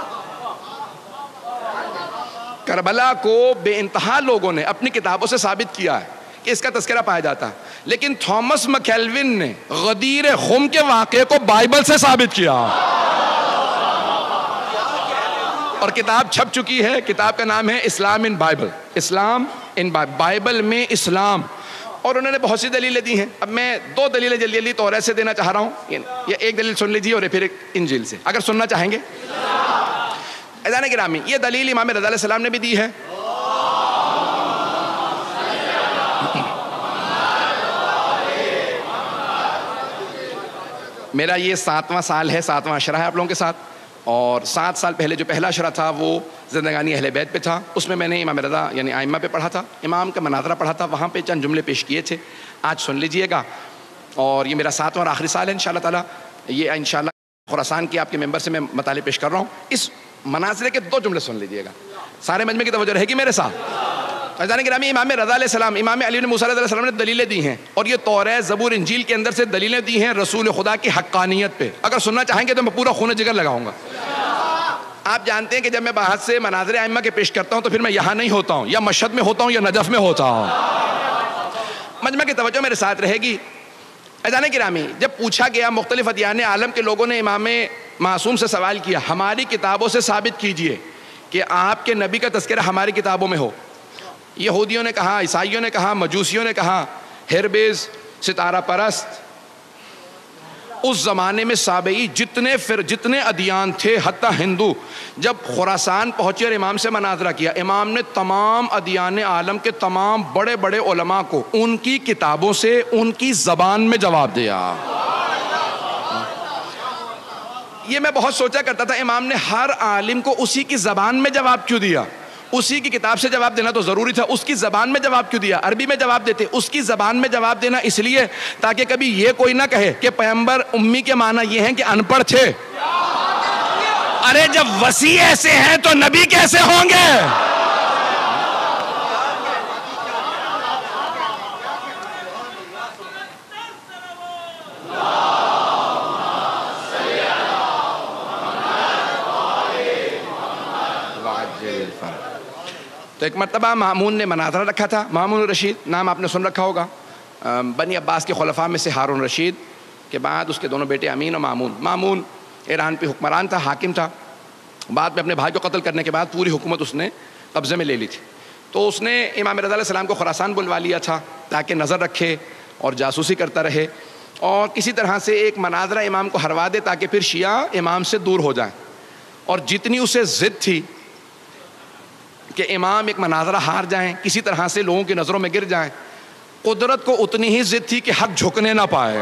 کربلا کو بے انتہا لوگوں نے اپنی کتابوں سے ثابت کیا ہے کہ اس کا تذکرہ پایا جاتا ہے. لیکن تھامس مکیلون نے غدیر خم کے واقعے کو بائبل سے ثابت کیا, اور کتاب چھپ چکی ہے. کتاب کا نام ہے اسلام ان بائبل, اسلام ان بائبل میں اسلام. اور انہوں نے بہت سی دلیلیں دی ہیں. اب میں دو دلیلیں جلدی جلدی توریت سے دینا چاہ رہا ہوں. یہ ایک دلیل سن لیجیے اور پھر ایک انجیل سے, اگر سننا چاہیں گے. عزیزان گرامی, یہ دلیل امام رضا علیہ السلام نے بھی دی ہے. میرا یہ ساتواں سال ہے, ساتواں عشرہ ہے آپ لوگوں کے ساتھ. اور سات سال پہلے جو پہلا عشرہ تھا وہ زندگانی اہل بیت پہ تھا. اس میں میں نے امام رضا یعنی ائمہ پہ پڑھا تھا, امام کا مناظرہ پڑھا تھا, وہاں پہ چند جملے پیش کیے تھے. آج سن لیجئے گا. اور یہ میرا ساتواں اور آخری سال ہے انشاءاللہ تعالیٰ. یہ انشاءاللہ خراسان کے آپ کے ممبر سے میں مطالعے پیش کر رہا ہوں. اس مناظرے کے دو جملے سن لیجئے گا, سارے مجمع کی توجہ رہے گی میرے ساتھ. عزیزان گرامی, امام رضا علیہ السلام, امام علی بن موسیٰ علیہ السلام نے دلیلیں دی ہیں, اور یہ توریت, زبور, انجیل کے اندر سے دلیلیں دی ہیں رسول خدا کی حقانیت پہ. اگر سننا چاہیں گے تو میں پورا خون جگر لگاؤں گا. آپ جانتے ہیں کہ جب میں باہر سے مناظر ائمہ کے پیش کرتا ہوں تو پھر میں یہاں نہیں ہوتا ہوں, یا مشہد میں ہوتا ہوں یا نجف میں ہوتا ہوں. مجمع کی توجہ میرے ساتھ رہے گی. عزیزان گرامی, جب پوچھا گیا مختلف ادیان عالم کے لوگوں نے امام معصوم سے سوال کیا, ہماری کتابوں سے ثابت کیجئے کہ آپ کے نبی کا تذکرہ ہماری کتابوں میں ہو. یہودیوں نے کہا, عیسائیوں نے کہا, مجوسیوں نے کہا, ہربیز, ستارہ پرست, اس زمانے میں سابعی جتنے پھر جتنے ادیان تھے, حتیٰ ہندو, جب خراسان پہنچے اور امام سے مناظرہ کیا, امام نے تمام ادیان عالم کے تمام بڑے بڑے علماء کو ان کی کتابوں سے ان کی زبان میں جواب دیا. یہ میں بہت سوچا کرتا تھا, امام نے ہر عالم کو اسی کی زبان میں جواب کیوں دیا؟ اسی کی کتاب سے جواب دینا تو ضروری تھا, اس کی زبان میں جواب کیوں دیا؟ عربی میں جواب دیتے. اس کی زبان میں جواب دینا اس لیے تاکہ کبھی یہ کوئی نہ کہے کہ پیغمبر امی کے معنی یہ ہیں کہ ان پڑھ تھے. ارے جب وسیع ایسے ہیں تو نبی کیسے ہوں گے؟ تو ایک مرتبہ مامون نے مناظرہ رکھا تھا. مامون رشید نام آپ نے سن رکھا ہوگا, بنی عباس کے خلفاء میں سے ہارون رشید کے بعد اس کے دونوں بیٹے امین اور مامون. مامون ایران پہ حکمران تھا, حاکم تھا. بعد میں اپنے بھائی کو قتل کرنے کے بعد پوری حکومت اس نے قبضے میں لے لی تھی. تو اس نے امام رضا علیہ السلام کو خراسان بلوا لیا تھا تاکہ نظر رکھے اور جاسوسی کرتا رہے, اور کسی طرح سے ایک مناظرہ امام کو ہروا دے تاکہ پھر شیعہ امام سے دور ہو جائیں. اور جتنی اسے ضد تھی کہ امام ایک مناظرہ ہار جائیں, کسی طرح سے لوگوں کی نظروں میں گر جائیں, قدرت کو اتنی ہی ضد تھی کہ حق جھکنے نہ پائے.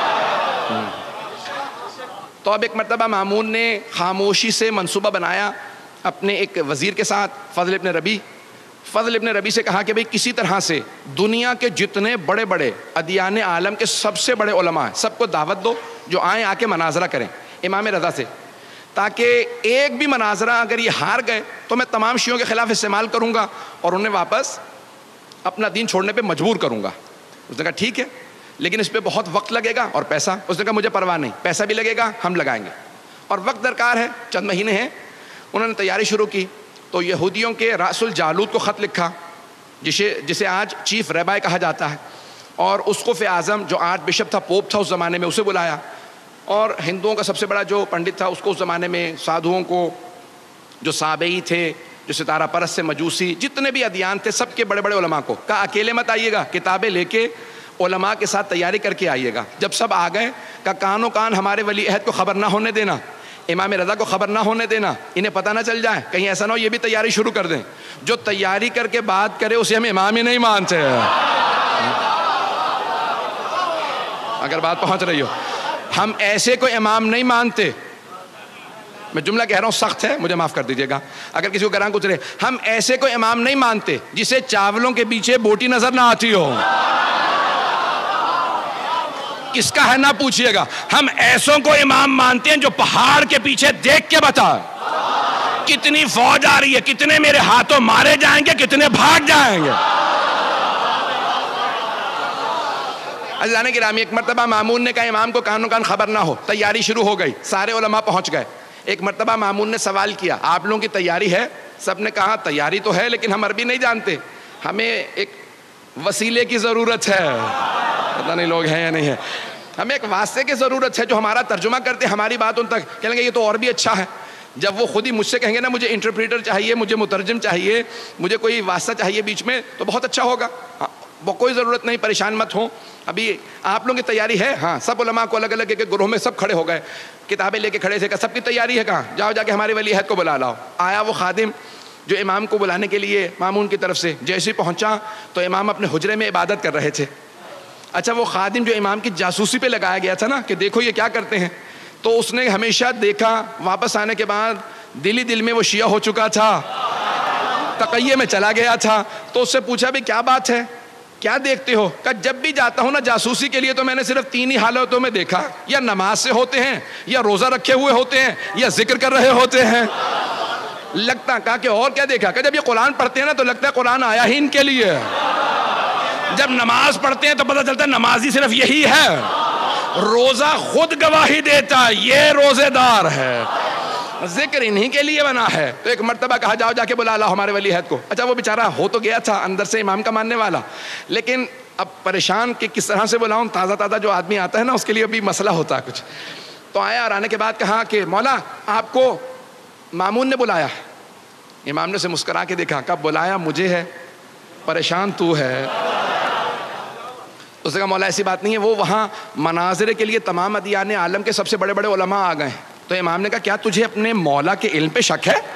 تو اب ایک مرتبہ مامون نے خاموشی سے منصوبہ بنایا اپنے ایک وزیر کے ساتھ, فضل ابن ربی. فضل ابن ربی سے کہا کہ بھئی کسی طرح سے دنیا کے جتنے بڑے بڑے ادیان عالم کے سب سے بڑے علماء ہیں سب کو دعوت دو جو آئیں آ کے مناظرہ کریں امام رضا سے, تاکہ ایک بھی مناظرہ اگر یہ ہار گئے تو میں تمام شیعوں کے خلاف استعمال کروں گا اور انہیں واپس اپنا دین چھوڑنے پہ مجبور کروں گا. اس نے کہا ٹھیک ہے, لیکن اس پہ بہت وقت لگے گا اور پیسہ. اس نے کہا مجھے پرواہ نہیں, پیسہ بھی لگے گا, ہم لگائیں گے, اور وقت درکار ہے, چند مہینے ہیں. انہوں نے تیاری شروع کی. تو یہودیوں کے راس الجالوت کو خط لکھا, جسے جسے آج چیف ریبائے کہا جاتا ہے, اور اسقف اعظم جو آرچ بشپ تھا, پوپ تھا اس زمانے میں, اسے بلایا. اور ہندوؤں کا سب سے بڑا جو پنڈت تھا اس کو اس زمانے میں سادھوؤں کو جو سابئی تھے جو ستارہ پرست سے مجوسی جتنے بھی ادیان تھے سب کے بڑے بڑے علماء کو کہا اکیلے مت آئیے گا, کتابیں لے کے علماء کے ساتھ تیاری کر کے آئیے گا. جب سب آ گئے کہا کان و کان ہمارے ولی عہد کو خبر نہ ہونے دینا, امام رضا کو خبر نہ ہونے دینا, انہیں پتہ نہ چل جائے, کہیں ایسا نہ ہو یہ بھی تیاری شروع کر دیں. جو تیاری کر کے بات کرے اسے ہم امام ہی نہیں مانتے. اگر بات پہنچ رہی ہو, ہم ایسے کوئی امام نہیں مانتے. میں جملہ کہہ رہا ہوں سخت ہے, مجھے معاف کر دیجیے گا اگر کسی کو گراں گزرے. ہم ایسے کوئی امام نہیں مانتے جسے چاولوں کے پیچھے بوٹی نظر نہ آتی ہو. کس کا ہے نہ پوچھئے گا. ہم ایسوں کو امام مانتے ہیں جو پہاڑ کے پیچھے دیکھ کے بتا کتنی فوج آ رہی ہے, کتنے میرے ہاتھوں مارے جائیں گے, کتنے بھاگ جائیں گے. عزیزان گرامی, ایک مرتبہ مامون نے کہا امام کو کان و کان خبر نہ ہو. تیاری شروع ہو گئی, سارے علماء پہنچ گئے. ایک مرتبہ مامون نے سوال کیا آپ لوگوں کی تیاری ہے؟ سب نے کہا تیاری تو ہے لیکن ہم عربی نہیں جانتے, ہمیں ایک وسیلے کی ضرورت ہے. پتہ نہیں لوگ ہیں یا نہیں ہے. ہمیں ایک واسطے کی ضرورت ہے جو ہمارا ترجمہ کرتے ہماری بات ان تک. کہیں گے یہ تو اور بھی اچھا ہے. جب وہ خود ہی مجھ سے کہیں گے نا مجھے انٹرپریٹر چاہیے, مجھے مترجم چاہیے, مجھے کوئی واسطہ چاہیے بیچ میں, تو بہت اچھا ہوگا. وہ کوئی ضرورت نہیں, پریشان مت ہوں. ابھی آپ لوگوں کی تیاری ہے؟ ہاں. سب علماء کو الگ الگ ایک گروہ میں سب کھڑے ہو گئے, کتابیں لے کے کھڑے تھے. سب کی تیاری ہے, کہاں جاؤ جا کے ہمارے ولی عہد کو بلا لاؤ. آیا وہ خادم جو امام کو بلانے کے لیے مامون کی طرف سے. جیسے ہی پہنچا تو امام اپنے حجرے میں عبادت کر رہے تھے. اچھا وہ خادم جو امام کی جاسوسی پہ لگایا گیا تھا نا کہ دیکھو یہ کیا کرتے ہیں, تو اس نے ہمیشہ دیکھا, واپس آنے کے بعد دل ہی دل میں وہ شیعہ ہو چکا تھا, تقیے میں چلا گیا تھا. تو اس سے پوچھا بھی کیا بات ہے, کیا دیکھتے ہو؟ کہ جب بھی جاتا ہوں نا جاسوسی کے لیے تو میں نے صرف تین ہی حالتوں میں دیکھا, یا نماز سے ہوتے ہیں, یا روزہ رکھے ہوئے ہوتے ہیں, یا ذکر کر رہے ہوتے ہیں. لگتا کہا کہ اور کیا دیکھا؟ کہ جب یہ قرآن پڑھتے ہیں نا تو لگتا ہے قرآن آیا ہی ان کے لیے. جب نماز پڑھتے ہیں تو پتہ چلتا ہے نمازی صرف یہی ہے. روزہ خود گواہی دیتا یہ روزے دار ہے, ذکر انہی کے لیے بنا ہے. تو ایک مرتبہ کہا جاؤ جا کے بلا لاؤ ہمارے ولی عہد کو. اچھا وہ بیچارہ ہو تو گیا تھا اندر سے امام کا ماننے والا, لیکن اب پریشان کہ کس طرح سے بلاؤں. تازہ تازہ جو آدمی آتا ہے نا اس کے لیے ابھی مسئلہ ہوتا ہے کچھ. تو آیا اور آنے کے بعد کہا کہ مولا آپ کو مامون نے بلایا. امام نے اسے مسکرا کے دیکھا, کب بلایا مجھے ہے, پریشان تو ہے. اس نے کہا مولا ایسی بات نہیں ہے, وہ وہاں مناظرے کے لیے تمام ادیان عالم کے سب سے بڑے بڑے علماء آ گئے ہیں. تو امام نے کہا کیا تجھے اپنے مولا کے علم پہ شک ہے؟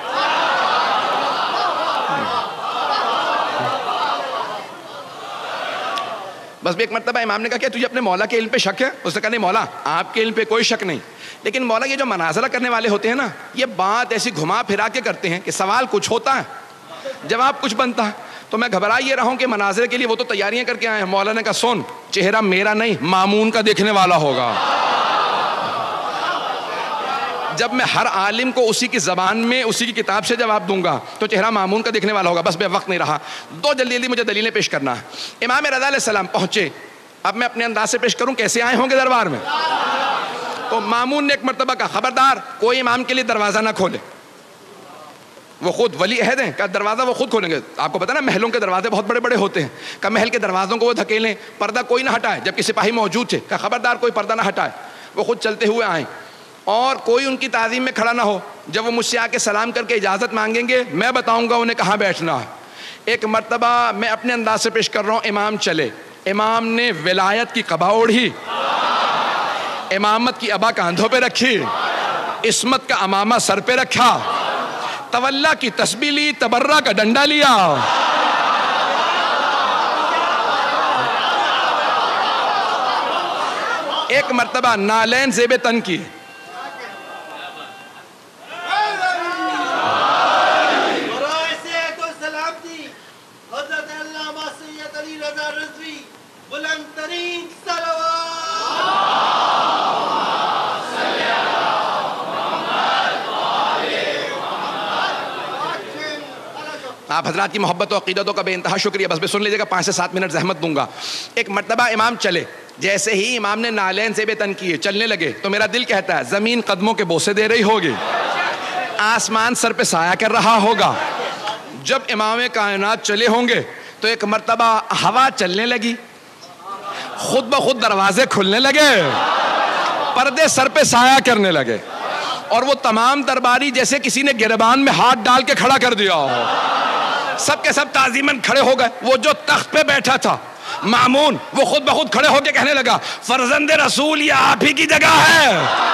بس بھی ایک مرتبہ امام نے کہا کہ تجھے اپنے مولا کے علم پہ شک ہے؟ اس نے کہا نہیں مولا آپ کے علم پہ کوئی شک نہیں, لیکن مولا یہ جو مناظرہ کرنے والے ہوتے ہیں نا یہ بات ایسی گھما پھرا کے کرتے ہیں کہ سوال کچھ ہوتا ہے جواب کچھ بنتا ہے. تو میں گھبرا یہ رہا ہوں کہ مناظرے کے لیے وہ تو تیاریاں کر کے آئے ہیں. مولا نے کہا سن, چہرہ میرا نہیں مامون کا دیکھنے والا ہوگا. جب میں ہر عالم کو اسی کی زبان میں اسی کی کتاب سے جواب دوں گا تو چہرہ مامون کا دیکھنے والا ہوگا. بس بے وقت نہیں رہا, دو جلدی جلدی مجھے دلیلیں پیش کرنا ہے. امام رضا علیہ السلام پہنچے. اب میں اپنے انداز سے پیش کروں کیسے آئے ہوں گے دربار میں. تو مامون نے ایک مرتبہ کہا خبردار کوئی امام کے لیے دروازہ نہ کھولے. وہ خود ولی عہد ہیں, کہ دروازہ وہ خود کھولیں گے. آپ کو پتا نا محلوں کے دروازے بہت بڑے بڑے ہوتے ہیں, کہ محل کے دروازوں کو وہ دھکیلیں, پردہ کوئی نہ ہٹائے. جبکہ سپاہی موجود تھے, کہ خبردار کوئی پردہ نہ ہٹائے. وہ خود چلتے ہوئے آئیں اور کوئی ان کی تعظیم میں کھڑا نہ ہو. جب وہ مجھ سے آ کے سلام کر کے اجازت مانگیں گے میں بتاؤں گا انہیں کہاں بیٹھنا ہے. ایک مرتبہ میں اپنے انداز سے پیش کر رہا ہوں, امام چلے. امام نے ولایت کی قبا اوڑھی, امامت کی ابا کاندھوں پہ رکھی, عصمت کا امامہ سر پہ رکھا, تولا کی تسبیح لی, تبرہ کا ڈنڈا لیا. ایک مرتبہ نالین زیب تن کی. آپ حضرات کی محبت و عقیدتوں کا بے انتہا شکریہ. بس بھی سن لیجیے گا, پانچ سے سات منٹ زحمت دوں گا. ایک مرتبہ امام چلے, جیسے ہی امام نے نالین سے بے تن کیے چلنے لگے تو میرا دل کہتا ہے زمین قدموں کے بوسے دے رہی ہوگی, آسمان سر پہ سایہ کر رہا ہوگا. جب امام کائنات چلے ہوں گے تو ایک مرتبہ ہوا چلنے لگی, خود بخود دروازے کھلنے لگے, پردے سر پہ سایہ کرنے لگے اور وہ تمام درباری جیسے کسی نے گریبان میں ہاتھ ڈال کے کھڑا کر دیا ہو، سب کے سب تعظیماً کھڑے ہو گئے. وہ جو تخت پہ بیٹھا تھا مامون، وہ خود بخود کھڑے ہو کے کہنے لگا فرزند رسول یہ آپ ہی کی جگہ ہے.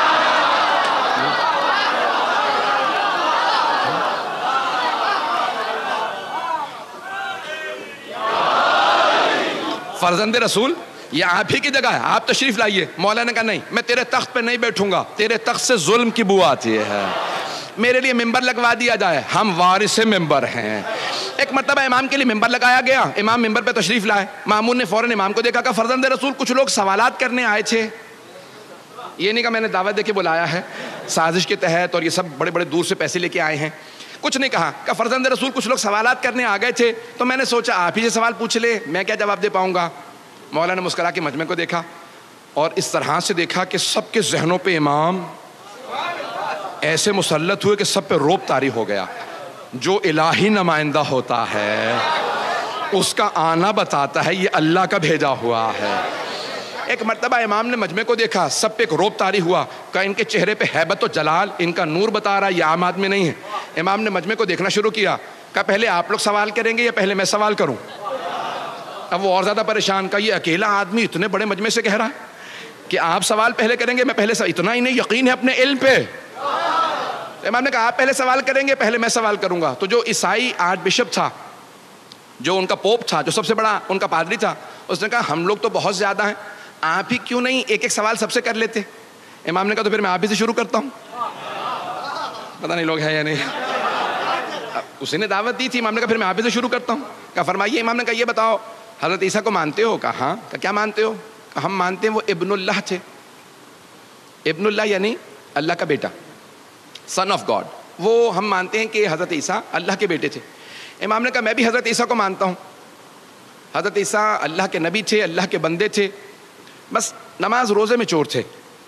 فرزند رسول یہ آپ ہی کی جگہ ہے، آپ تشریف لائیے. مولا نے کہا نہیں، میں تیرے تخت پہ نہیں بیٹھوں گا، تیرے تخت سے ظلم کی بو آتی ہے، میرے لیے ممبر لگوا دیا جائے، ہم وارث ممبر ہیں. ایک مرتبہ امام کے لیے ممبر لگایا گیا، امام ممبر پہ تشریف لائے. مامون نے فوراً امام کو دیکھا کہ فرزند رسول کچھ لوگ سوالات کرنے آئے تھے. یہ نہیں کہ میں نے دعوت دے کے بلایا ہے سازش کے تحت اور یہ سب بڑے بڑے دور سے پیسے لے کے آئے ہیں، کچھ نہیں کہا. کہ فرزند رسول کچھ لوگ سوالات کرنے آ گئے تھے تو میں نے سوچا آپ ہی سے سوال پوچھ لے، میں کیا جواب دے پاؤں گا. مولا نے مسکرا کے مجمع کو دیکھا اور اس طرح سے دیکھا کہ سب کے ذہنوں پہ امام ایسے مسلط ہوئے کہ سب پہ روب طاری ہو گیا. جو الہی نمائندہ ہوتا ہے اس کا آنا بتاتا ہے یہ اللہ کا بھیجا ہوا ہے. ایک مرتبہ امام نے مجمع کو دیکھا، سب پہ ایک روب طاری ہوا کہ ان کے چہرے پہ ہیبت و جلال، ان کا نور بتا رہا ہے یہ عام آدمی نہیں ہے. امام نے مجمع کو دیکھنا شروع کیا، کہا پہلے آپ لوگ سوال کریں گے یا پہلے میں سوال کروں. اب وہ اور زیادہ پریشان، کا یہ اکیلا آدمی اتنے بڑے مجمع سے کہہ رہا ہے کہ آپ سوال پہلے کریں گے میں پہلے سوال. اتنا ہی نہیں، یقین ہے اپنے علم پہ. امام نے کہا آپ پہلے سوال کریں گے پہلے میں سوال کروں گا. تو جو عیسائی آرچ بشپ تھا، جو ان کا پوپ تھا، جو سب سے بڑا ان کا پادری تھا، اس نے کہا ہم لوگ تو بہت زیادہ ہیں، آپ ہی کیوں نہیں ایک ایک سوال سب سے کر لیتے. امام نے کہا تو پھر میں آپ ہی سے شروع کرتا ہوں. پتہ نہیں لوگ ہیں یا نہیں. اسی نے دعوت دی تھی. امام نے کہا پھر میں آپ ہی سے شروع کرتا ہوں. کہا فرمائیے. امام نے کہا یہ بتاؤ حضرت عیسیٰ کو مانتے ہو؟ کہا ہاں. کہا کیا مانتے ہو؟ کہا ہم مانتے ہیں وہ ابن اللہ تھے. ابن اللہ یعنی اللہ کا بیٹا، سن آف گاڈ. وہ ہم مانتے ہیں کہ حضرت عیسیٰ اللہ کے بیٹے تھے. امام نے کہا میں بھی حضرت عیسیٰ کو مانتا ہوں. حضرت عیسیٰ اللہ کے نبی تھے، اللہ کے بندے تھے، بس نماز روزے میں چور تھے.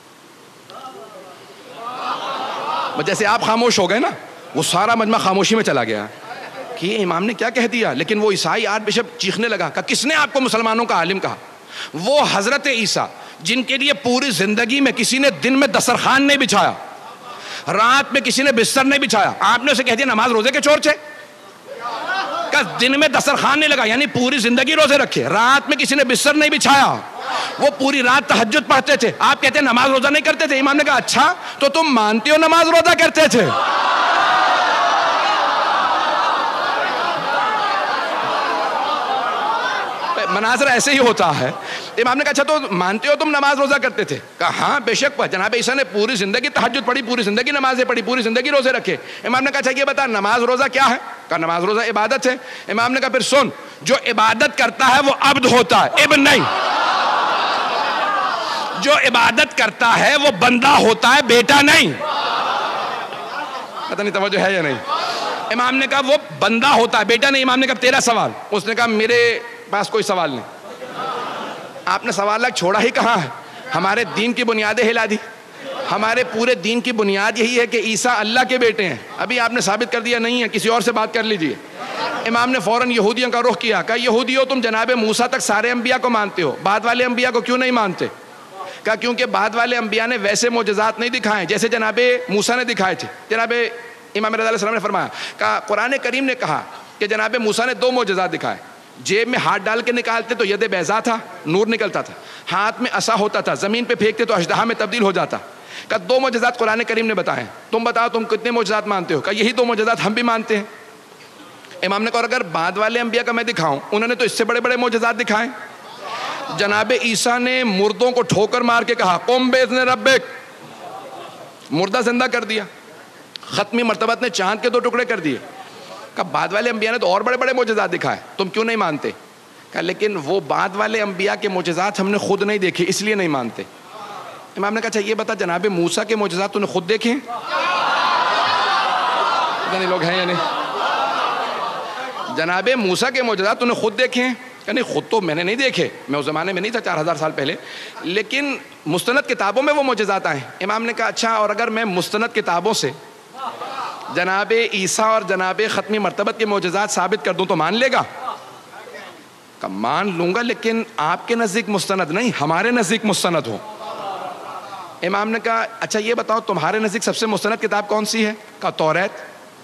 جیسے آپ خاموش ہو گئے نا، وہ سارا مجمع خاموشی میں چلا گیا کہ یہ امام نے کیا کہہ دیا. لیکن وہ عیسائی آرچ بشپ چیخنے لگا کہ کس نے آپ کو مسلمانوں کا عالم کہا؟ وہ حضرت عیسیٰ جن کے لیے پوری زندگی میں کسی نے دن میں دسترخوان نہیں بچھایا، رات میں کسی نے بستر نہیں بچھایا، آپ نے اسے کہہ دیا نماز روزے کے چور تھے. کہ دن میں دسترخوان نہیں لگا یعنی پوری زندگی روزے رکھے، رات میں کسی نے بستر نہیں بچھایا، وہ پوری رات تہجد پڑھتے تھے، آپ کہتے ہیں نماز روزہ نہیں کرتے تھے. امام نے کہا اچھا تو تم مانتے ہو نماز روزہ کرتے تھے؟ مناظر ایسے ہی ہوتا ہے. امام نے کہا اچھا تو مانتے ہو تم نماز روزہ کرتے تھے؟ کہا ہاں بے شک. جناب عیسیٰ نے پوری زندگی تہجد پڑھی، پوری زندگی نمازیں پڑھی، پوری زندگی روزے رکھے. امام نے کہا اچھا یہ بتا نماز روزہ کیا ہے؟ کہا نماز روزہ عبادت ہے. امام نے کہا پھر سن، جو عبادت کرتا ہے وہ عبد ہوتا ہے، ابن نہیں. جو عبادت کرتا ہے وہ بندہ ہوتا ہے، بیٹا نہیں. پتہ نہیں توجہ ہے یا نہیں. امام نے کہا وہ بندہ ہوتا ہے، بیٹا نہیں. امام نے کہا تیرا سوال. اس نے کہا میرے پاس کوئی سوال نہیں. آپ نے سوال لگ چھوڑا ہی کہاں ہے؟ ہمارے دین کی بنیادیں ہلا دی. ہمارے پورے دین کی بنیاد یہی ہے کہ عیسیٰ اللہ کے بیٹے ہیں. ابھی آپ نے ثابت کر دیا نہیں ہے، کسی اور سے بات کر لیجئے. امام نے فوراً یہودیوں کا رخ کیا. کہا یہودیوں تم جناب موسیٰ تک سارے انبیاء کو مانتے ہو، بعد والے انبیاء کو کیوں نہیں مانتے؟ کہا کیونکہ بعد والے انبیاء نے ویسے معجزات نہیں دکھائے جیسے جناب موسیٰ نے دکھائے تھے. جناب امام رضا علیہ السلام نے فرمایا، کہا قرآن کریم نے کہا کہ جناب موسیٰ نے دو معجزات دکھائے. جیب میں ہاتھ ڈال کے نکالتے تو ید بیضا تھا، نور نکلتا تھا. ہاتھ میں عصا ہوتا تھا، زمین پہ پھینکتے تو اژدہا میں تبدیل ہو جاتا. کہا دو معجزات قرآن کریم نے بتائے، تم بتاؤ تم کتنے معجزات مانتے ہو؟ کہا یہی دو معجزات ہم بھی مانتے ہیں. امام نے کہا اگر بعد والے انبیاء کا میں دکھاؤں، انہوں نے تو اس سے بڑے بڑے معجزات دکھائے. جناب عیسیٰ نے مردوں کو ٹھوکر مار کے کہا قم باذن ربک، مردہ زندہ کر دیا. ختمی مرتبت نے چاند کے دو ٹکڑے کر دیے. کہا بعد والے انبیاء نے تو اور بڑے بڑے معجزات دکھائے، تم کیوں نہیں مانتے؟ کہا لیکن وہ بعد والے انبیاء کے معجزات ہم نے خود نہیں دیکھے اس لیے نہیں مانتے. امام نے کہا اچھا یہ بتا جناب موسیٰ کے معجزات تو نے خود دیکھے؟ پتہ نہیں لوگ ہیں یا نہیں. جناب موسیٰ کے معجزات تو نے خود دیکھے ہیں؟ کہ نہیں خود تو میں نے نہیں دیکھے، میں اس زمانے میں نہیں تھا، چار ہزار سال پہلے، لیکن مستند کتابوں میں وہ معجزات آئے. امام نے کہا اچھا اور اگر میں مستند کتابوں سے جناب عیسیٰ اور جناب ختمی مرتبت کے معجزات ثابت کر دوں تو مان لے گا؟ کہ مان لوں گا لیکن آپ کے نزدیک مستند نہیں، ہمارے نزدیک مستند ہو. امام نے کہا اچھا یہ بتاؤ تمہارے نزدیک سب سے مستند کتاب کون سی ہے؟ کہا توریت.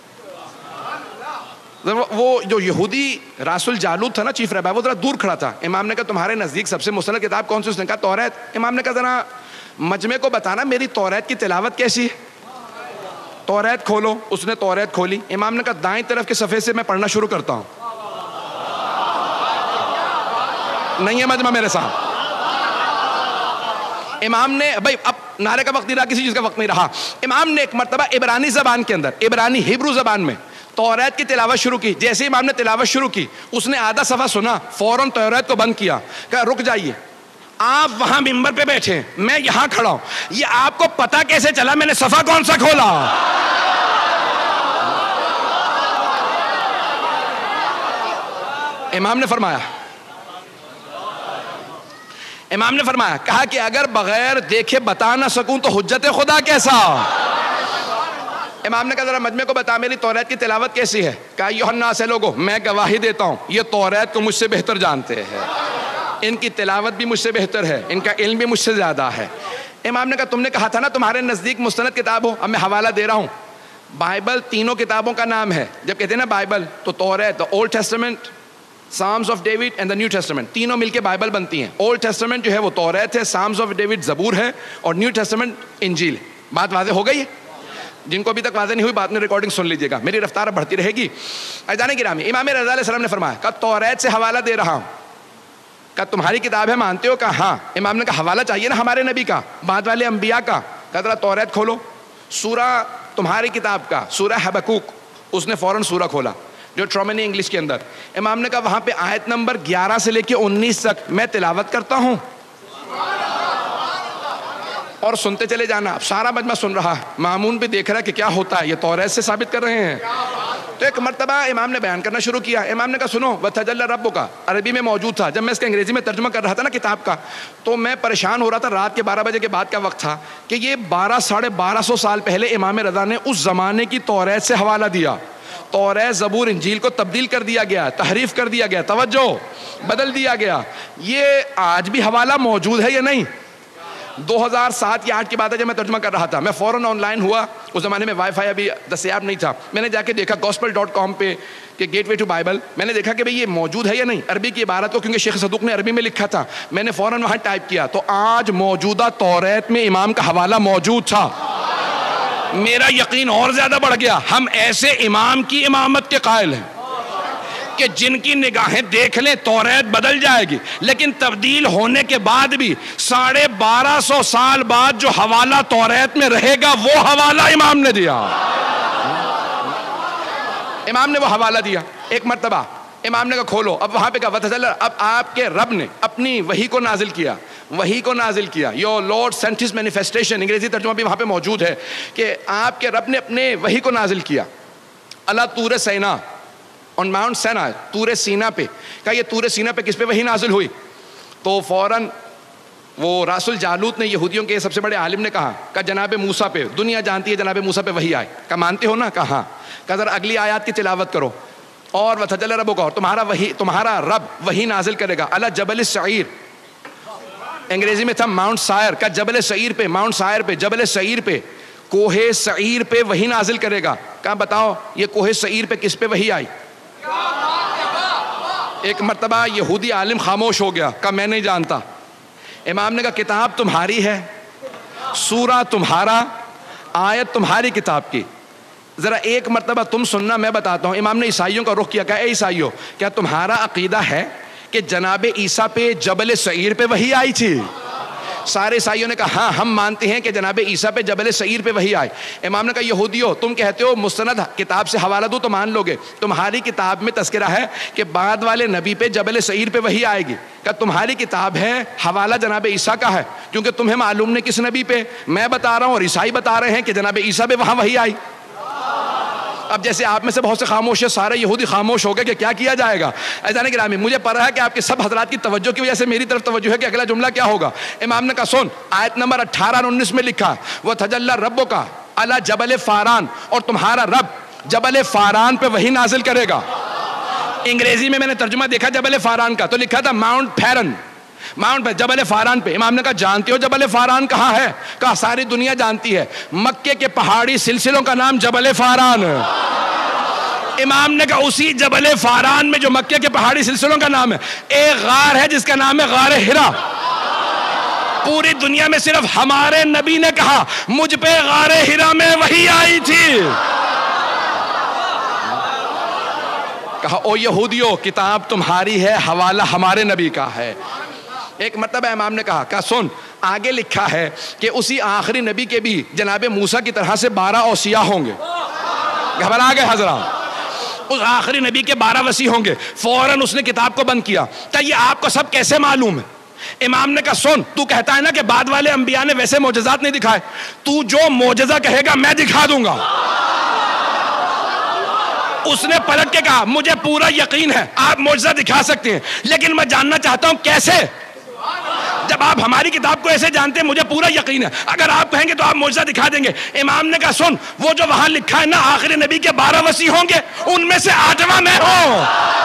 وہ جو یہودی راس الجالوت تھا نا چیف رہبر، وہ ذرا دور کھڑا تھا. امام نے کہا تمہارے نزدیک سب سے مستند کتاب کون سی؟ اس نے کہا توریت. امام نے کہا ذرا مجمع کو بتانا میری توریت کی تلاوت کیسی ہے. توریت کھولو. اس نے توریت کھولی. امام نے کہا دائیں طرف کے صفحے سے میں پڑھنا شروع کرتا ہوں. نہیں ہے مجمع میرے ساتھ. امام نے بھائی اب نعرے کا وقت نہیں رہا، کسی چیز کا وقت نہیں رہا. امام نے ایک مرتبہ عبرانی زبان کے اندر، عبرانی ہیبرو زبان میں توریت کی تلاوت شروع کی. جیسے امام نے تلاوت شروع کی اس نے آدھا صفحہ سنا، فوراً توریت کو بند کیا. کہا رک جائیے، آپ وہاں ممبر پہ بیٹھے ہیں، میں یہاں کھڑا ہوں، یہ آپ کو پتا کیسے چلا میں نے صفحہ کون سا کھولا؟ امام نے فرمایا امام نے فرمایا کہا کہ اگر بغیر دیکھے بتا نہ سکوں تو حجت خدا کیسا؟ امام نے کہا ذرا مجمع کو بتا میری توریت کی تلاوت کیسی ہے؟ کہا یوحنا سے لوگوں میں گواہی دیتا ہوں یہ توریت کو مجھ سے بہتر جانتے ہیں، ان کی تلاوت بھی مجھ سے بہتر ہے، ان کا علم بھی مجھ سے زیادہ ہے. امام نے کہا تم نے کہا تھا نا تمہارے نزدیک مستند کتاب ہو، اب میں حوالہ دے رہا ہوں. بائبل تینوں کتابوں کا نام ہے. جب کہتے ہیں نا بائبل تو توریت، old testament, psalms of David and the new testament, تینوں مل کے بائبل بنتی ہیں. اولڈ ٹیسٹمنٹ جو ہے وہ توریت ہے، سامز آف ڈیوڈ زبور ہے، اور نیو ٹیسٹمنٹ انجیل. بات واضح ہو گئی ہے؟ جن کو ابھی تک واضح نہیں ہوئی بات میں ریکارڈنگ سن لیجیے گا، میری رفتار بڑھتی رہے گی. عزیزان گرامی، امام رضا علیہ السلام نے فرمایا کہ توریت سے حوالہ دے رہا ہوں. کہ تمہاری کتاب ہے مانتے ہو؟ کہا ہاں. امام نے کہا حوالہ چاہیے نا ہمارے نبی کا، بعد والے انبیاء کا. کہا ذرا توریت کھولو. سورہ تمہاری کتاب کا سورہ حبقوق، اس نے فوراً سورہ کھولا جو ٹرومنی انگلش کے اندر. امام نے کہا وہاں پہ آیت نمبر گیارہ سے لے کے انیس تک میں تلاوت کرتا ہوں اور سنتے چلے جانا. سارا مجمع سن رہا ہے، مامون بھی دیکھ رہا ہے کہ کیا ہوتا ہے، یہ توریت سے ثابت کر رہے ہیں. تو ایک مرتبہ امام نے بیان کرنا شروع کیا. امام نے کہا سنو وَتَجَلَّى رَبُّكَ، عربی میں موجود تھا. جب میں اس کا انگریزی میں ترجمہ کر رہا تھا نا کتاب کا تو میں پریشان ہو رہا تھا. رات کے بارہ بجے کے بعد کا وقت تھا کہ یہ بارہ ساڑھے بارہ سو سال پہلے امام رضا نے اس زمانے کی توریت سے حوالہ دیا. توریت زبور انجیل کو تبدیل کر دیا گیا، تحریف کر دیا گیا، توجہ بدل دیا گیا. یہ آج بھی حوالہ موجود ہے یا نہیں؟ دو ہزار سات یا آٹھ کی بات ہے جب میں ترجمہ کر رہا تھا. میں فوراً آن لائن ہوا. اس زمانے میں وائی فائی ابھی دستیاب نہیں تھا. میں نے جا کے دیکھا گوسپل ڈاٹ کام پہ کہ گیٹ وے ٹو بائبل. میں نے دیکھا کہ بھئی یہ موجود ہے یا نہیں عربی کی عبارت کو، کیونکہ شیخ صدوق نے عربی میں لکھا تھا. میں نے فوراً وہاں ٹائپ کیا تو آج موجودہ توریت میں امام کا حوالہ موجود تھا. میرا یقین اور زیادہ بڑھ گیا. ہم ایسے امام کی امامت کے قائل ہیں کہ جن کی نگاہیں دیکھ لیں توریت بدل جائے گی، لیکن تبدیل ہونے کے بعد بھی ساڑھے بارہ سو سال بعد جو حوالہ توریت میں رہے گا وہ حوالہ امام نے دیا. امام نے وہ حوالہ دیا. ایک مرتبہ امام نے کہا کھولو. اب وہاں پہ کہا وَتَجَلَّى، اب آپ کے رب نے اپنی وحی کو نازل کیا. وحی کو نازل کیا. Your lord sent his manifestation, انگریزی ترجمہ بھی وہاں پہ موجود ہے کہ آپ کے رب نے اپنے وحی کو نازل کیا. اللہ طور سینا، on Mount Sinai، طور سینا پہ. کہا یہ طور سینا پہ کس پہ وحی نازل ہوئی؟ تو فوراً وہ راس الجالوت نے، یہودیوں کے سب سے بڑے عالم نے کہا کہ جناب موسیٰ پہ، دنیا جانتی ہے جناب موسیٰ پہ وحی آئے. کہا مانتے ہو نا؟ کہا ہاں. کہا ذرا اگلی آیات کی تلاوت کرو. اور وَتَجَلَّى رَبُّكَ، اور تمہارا وحی، تمہارا رب وحی نازل کرے گا علی جبل سعیر. انگریزی میں تھا ماؤنٹ سائر. کا جبل سعیر پہ، ماؤنٹ سائر پہ، جبل سعیر پہ، کوہ سعیر پہ وحی نازل کرے گا. کہا بتاؤ یہ کوہ سعیر پہ کس پہ وحی آئی؟ ایک مرتبہ یہودی عالم خاموش ہو گیا. کہا میں نہیں جانتا. امام نے کہا کتاب تمہاری ہے، سورہ تمہارا، آیت تمہاری کتاب کی، ذرا ایک مرتبہ تم سننا میں بتاتا ہوں. امام نے عیسائیوں کا رخ کیا. کہا اے عیسائیوں، کیا تمہارا عقیدہ ہے کہ جناب عیسیٰ پہ جبل سعیر پہ وحی آئی تھی؟ سارے عیسائیوں نے کہا ہاں ہم مانتے ہیں کہ جناب عیسیٰ پہ جبل سعیر پہ وحی آئے. امام نے کہا یہودیو، تم کہتے ہو مستند کتاب سے حوالہ دو تو مان لو گے. تمہاری کتاب میں تذکرہ ہے کہ بعد والے نبی پہ جبل سعیر پہ وحی آئے گی. کہ تمہاری کتاب ہے، حوالہ جناب عیسیٰ کا ہے، کیونکہ تمہیں معلوم نہیں کس نبی پہ. میں بتا رہا ہوں اور عیسائی بتا رہے ہیں کہ جناب عیسیٰ پہ وہاں وحی آئی. اب جیسے آپ میں سے بہت سے خاموش ہیں، سارے یہودی خاموش ہو گئے کہ کیا کیا جائے گا. عزیزان گرامی، مجھے پتا ہے کہ آپ کے سب حضرات کی توجہ کی وجہ سے میری طرف توجہ ہے کہ اگلا جملہ کیا ہوگا. امام نے کہا سن، آیت نمبر اٹھارہ اور انیس میں لکھا وَتَجَلَّى رَبُّكَ عَلَى جبل فاران، اور تمہارا رب جبل فاران پہ وحی نازل کرے گا. انگریزی میں میں نے ترجمہ دیکھا جبل فاران کا تو لکھا تھا ماؤنٹ پھیرن. माउंट पे, जबल फारान पे। इमाम ने कहा जानते हो जबल फारान कहाँ है? कहा सारी दुनिया जानती है, मक्के के पहाड़ी सिलसिलों का नाम जबल फारान। इमाम ने कहा उसी जबल फारान में जो मक्के के पहाड़ी सिलसिलों का नाम है, एक गार है जिसका नाम है गार हिरा। पूरी दुनिया में सिर्फ हमारे नबी ने कहा मुझ पे गार हिरा में वही आई थी। कहा ओ यहूदियों, किताब तुम्हारी है, हवाला हमारे नबी का है। एक मतलब इमाम ने कहा, कहा सुन, आगे लिखा है कि उसी आखिरी नबी के भी जनाब मूसा की तरह से बारह औसिया होंगे। घबरा गए हजरात, उस आखिरी नबी के बारह वसी होंगे। फौरन उसने किताब को बंद किया। क्या ये आपको सब कैसे मालूम है? इमाम ने कहा सुन, तू कहता है ना कि बाद वाले अंबिया ने वैसे मोजज़ात नहीं दिखाए, तू जो मोजज़ा कहेगा मैं दिखा दूंगा। उसने पलट के कहा मुझे पूरा यकीन है आप मोजज़ा दिखा सकते हैं, लेकिन मैं जानना चाहता हूं कैसे। जब आप हमारी किताब को ऐसे जानते हैं, मुझे पूरा यकीन है अगर आप कहेंगे तो आप मोजज़ा दिखा देंगे। इमाम ने कहा सुन, वो जो वहां लिखा है ना आखिरी नबी के बारह वसी होंगे, उनमें से आठवां मैं हूं।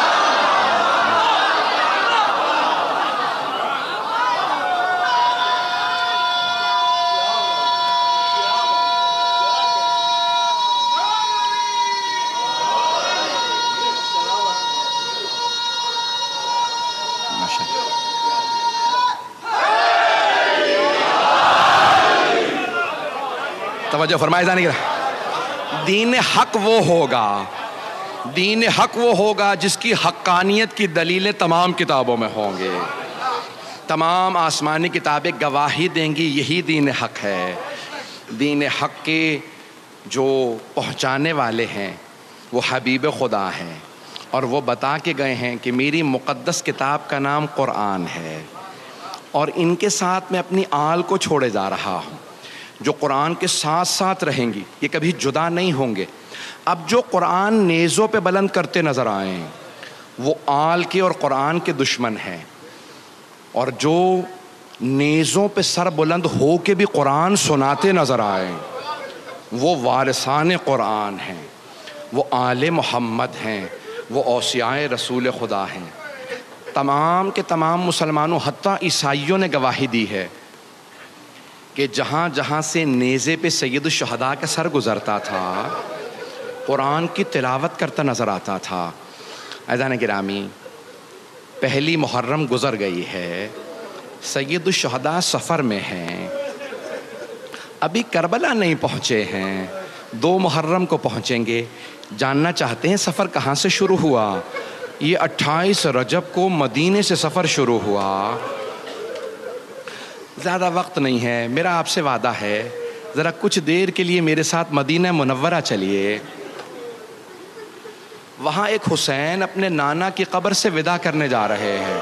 तवज्जो फरमाए जाने की। दीन हक वो होगा, दीन हक वो होगा जिसकी हक्कानियत की दलीलें तमाम किताबों में होंगे। तमाम आसमानी किताबें गवाही देंगी यही दीन हक है। दीन हक के जो पहुँचाने वाले हैं वो हबीब खुदा हैं, और वो बता के गए हैं कि मेरी मुक़द्दस किताब का नाम कुरान है, और इनके साथ मैं अपनी आल को छोड़े जा रहा हूँ जो कुरान के साथ साथ रहेंगी, ये कभी जुदा नहीं होंगे। अब जो कुरान नेज़ों पे बुलंद करते नज़र आए वो आल के और कुरान के दुश्मन हैं, और जो नेज़ों पे सर बुलंद हो के भी कुरान सुनाते नज़र आए वो वारिसान कुरान हैं, वो आले मोहम्मद हैं, वो औसियाए रसूल खुदा हैं। तमाम के तमाम मुसलमानों हत्ता ईसाइयों ने गवाही दी है कि जहाँ जहाँ से नेज़े पे सैयद शुहदा का सर गुज़रता था कुरान की तिलावत करता नज़र आता था। अज़ान गिरामी, पहली मुहर्रम गुज़र गई है, सैयद शुहदा सफ़र में हैं, अभी करबला नहीं पहुँचे हैं, दो मुहर्रम को पहुँचेंगे। जानना चाहते हैं सफ़र कहाँ से शुरू हुआ? ये अट्ठाईस रजब को मदीने से सफ़र शुरू हुआ। ज़्यादा वक्त नहीं है, मेरा आपसे वादा है, ज़रा कुछ देर के लिए मेरे साथ मदीना मुनव्वरा चलिए। वहाँ एक हुसैन अपने नाना की कब्र से विदा करने जा रहे हैं।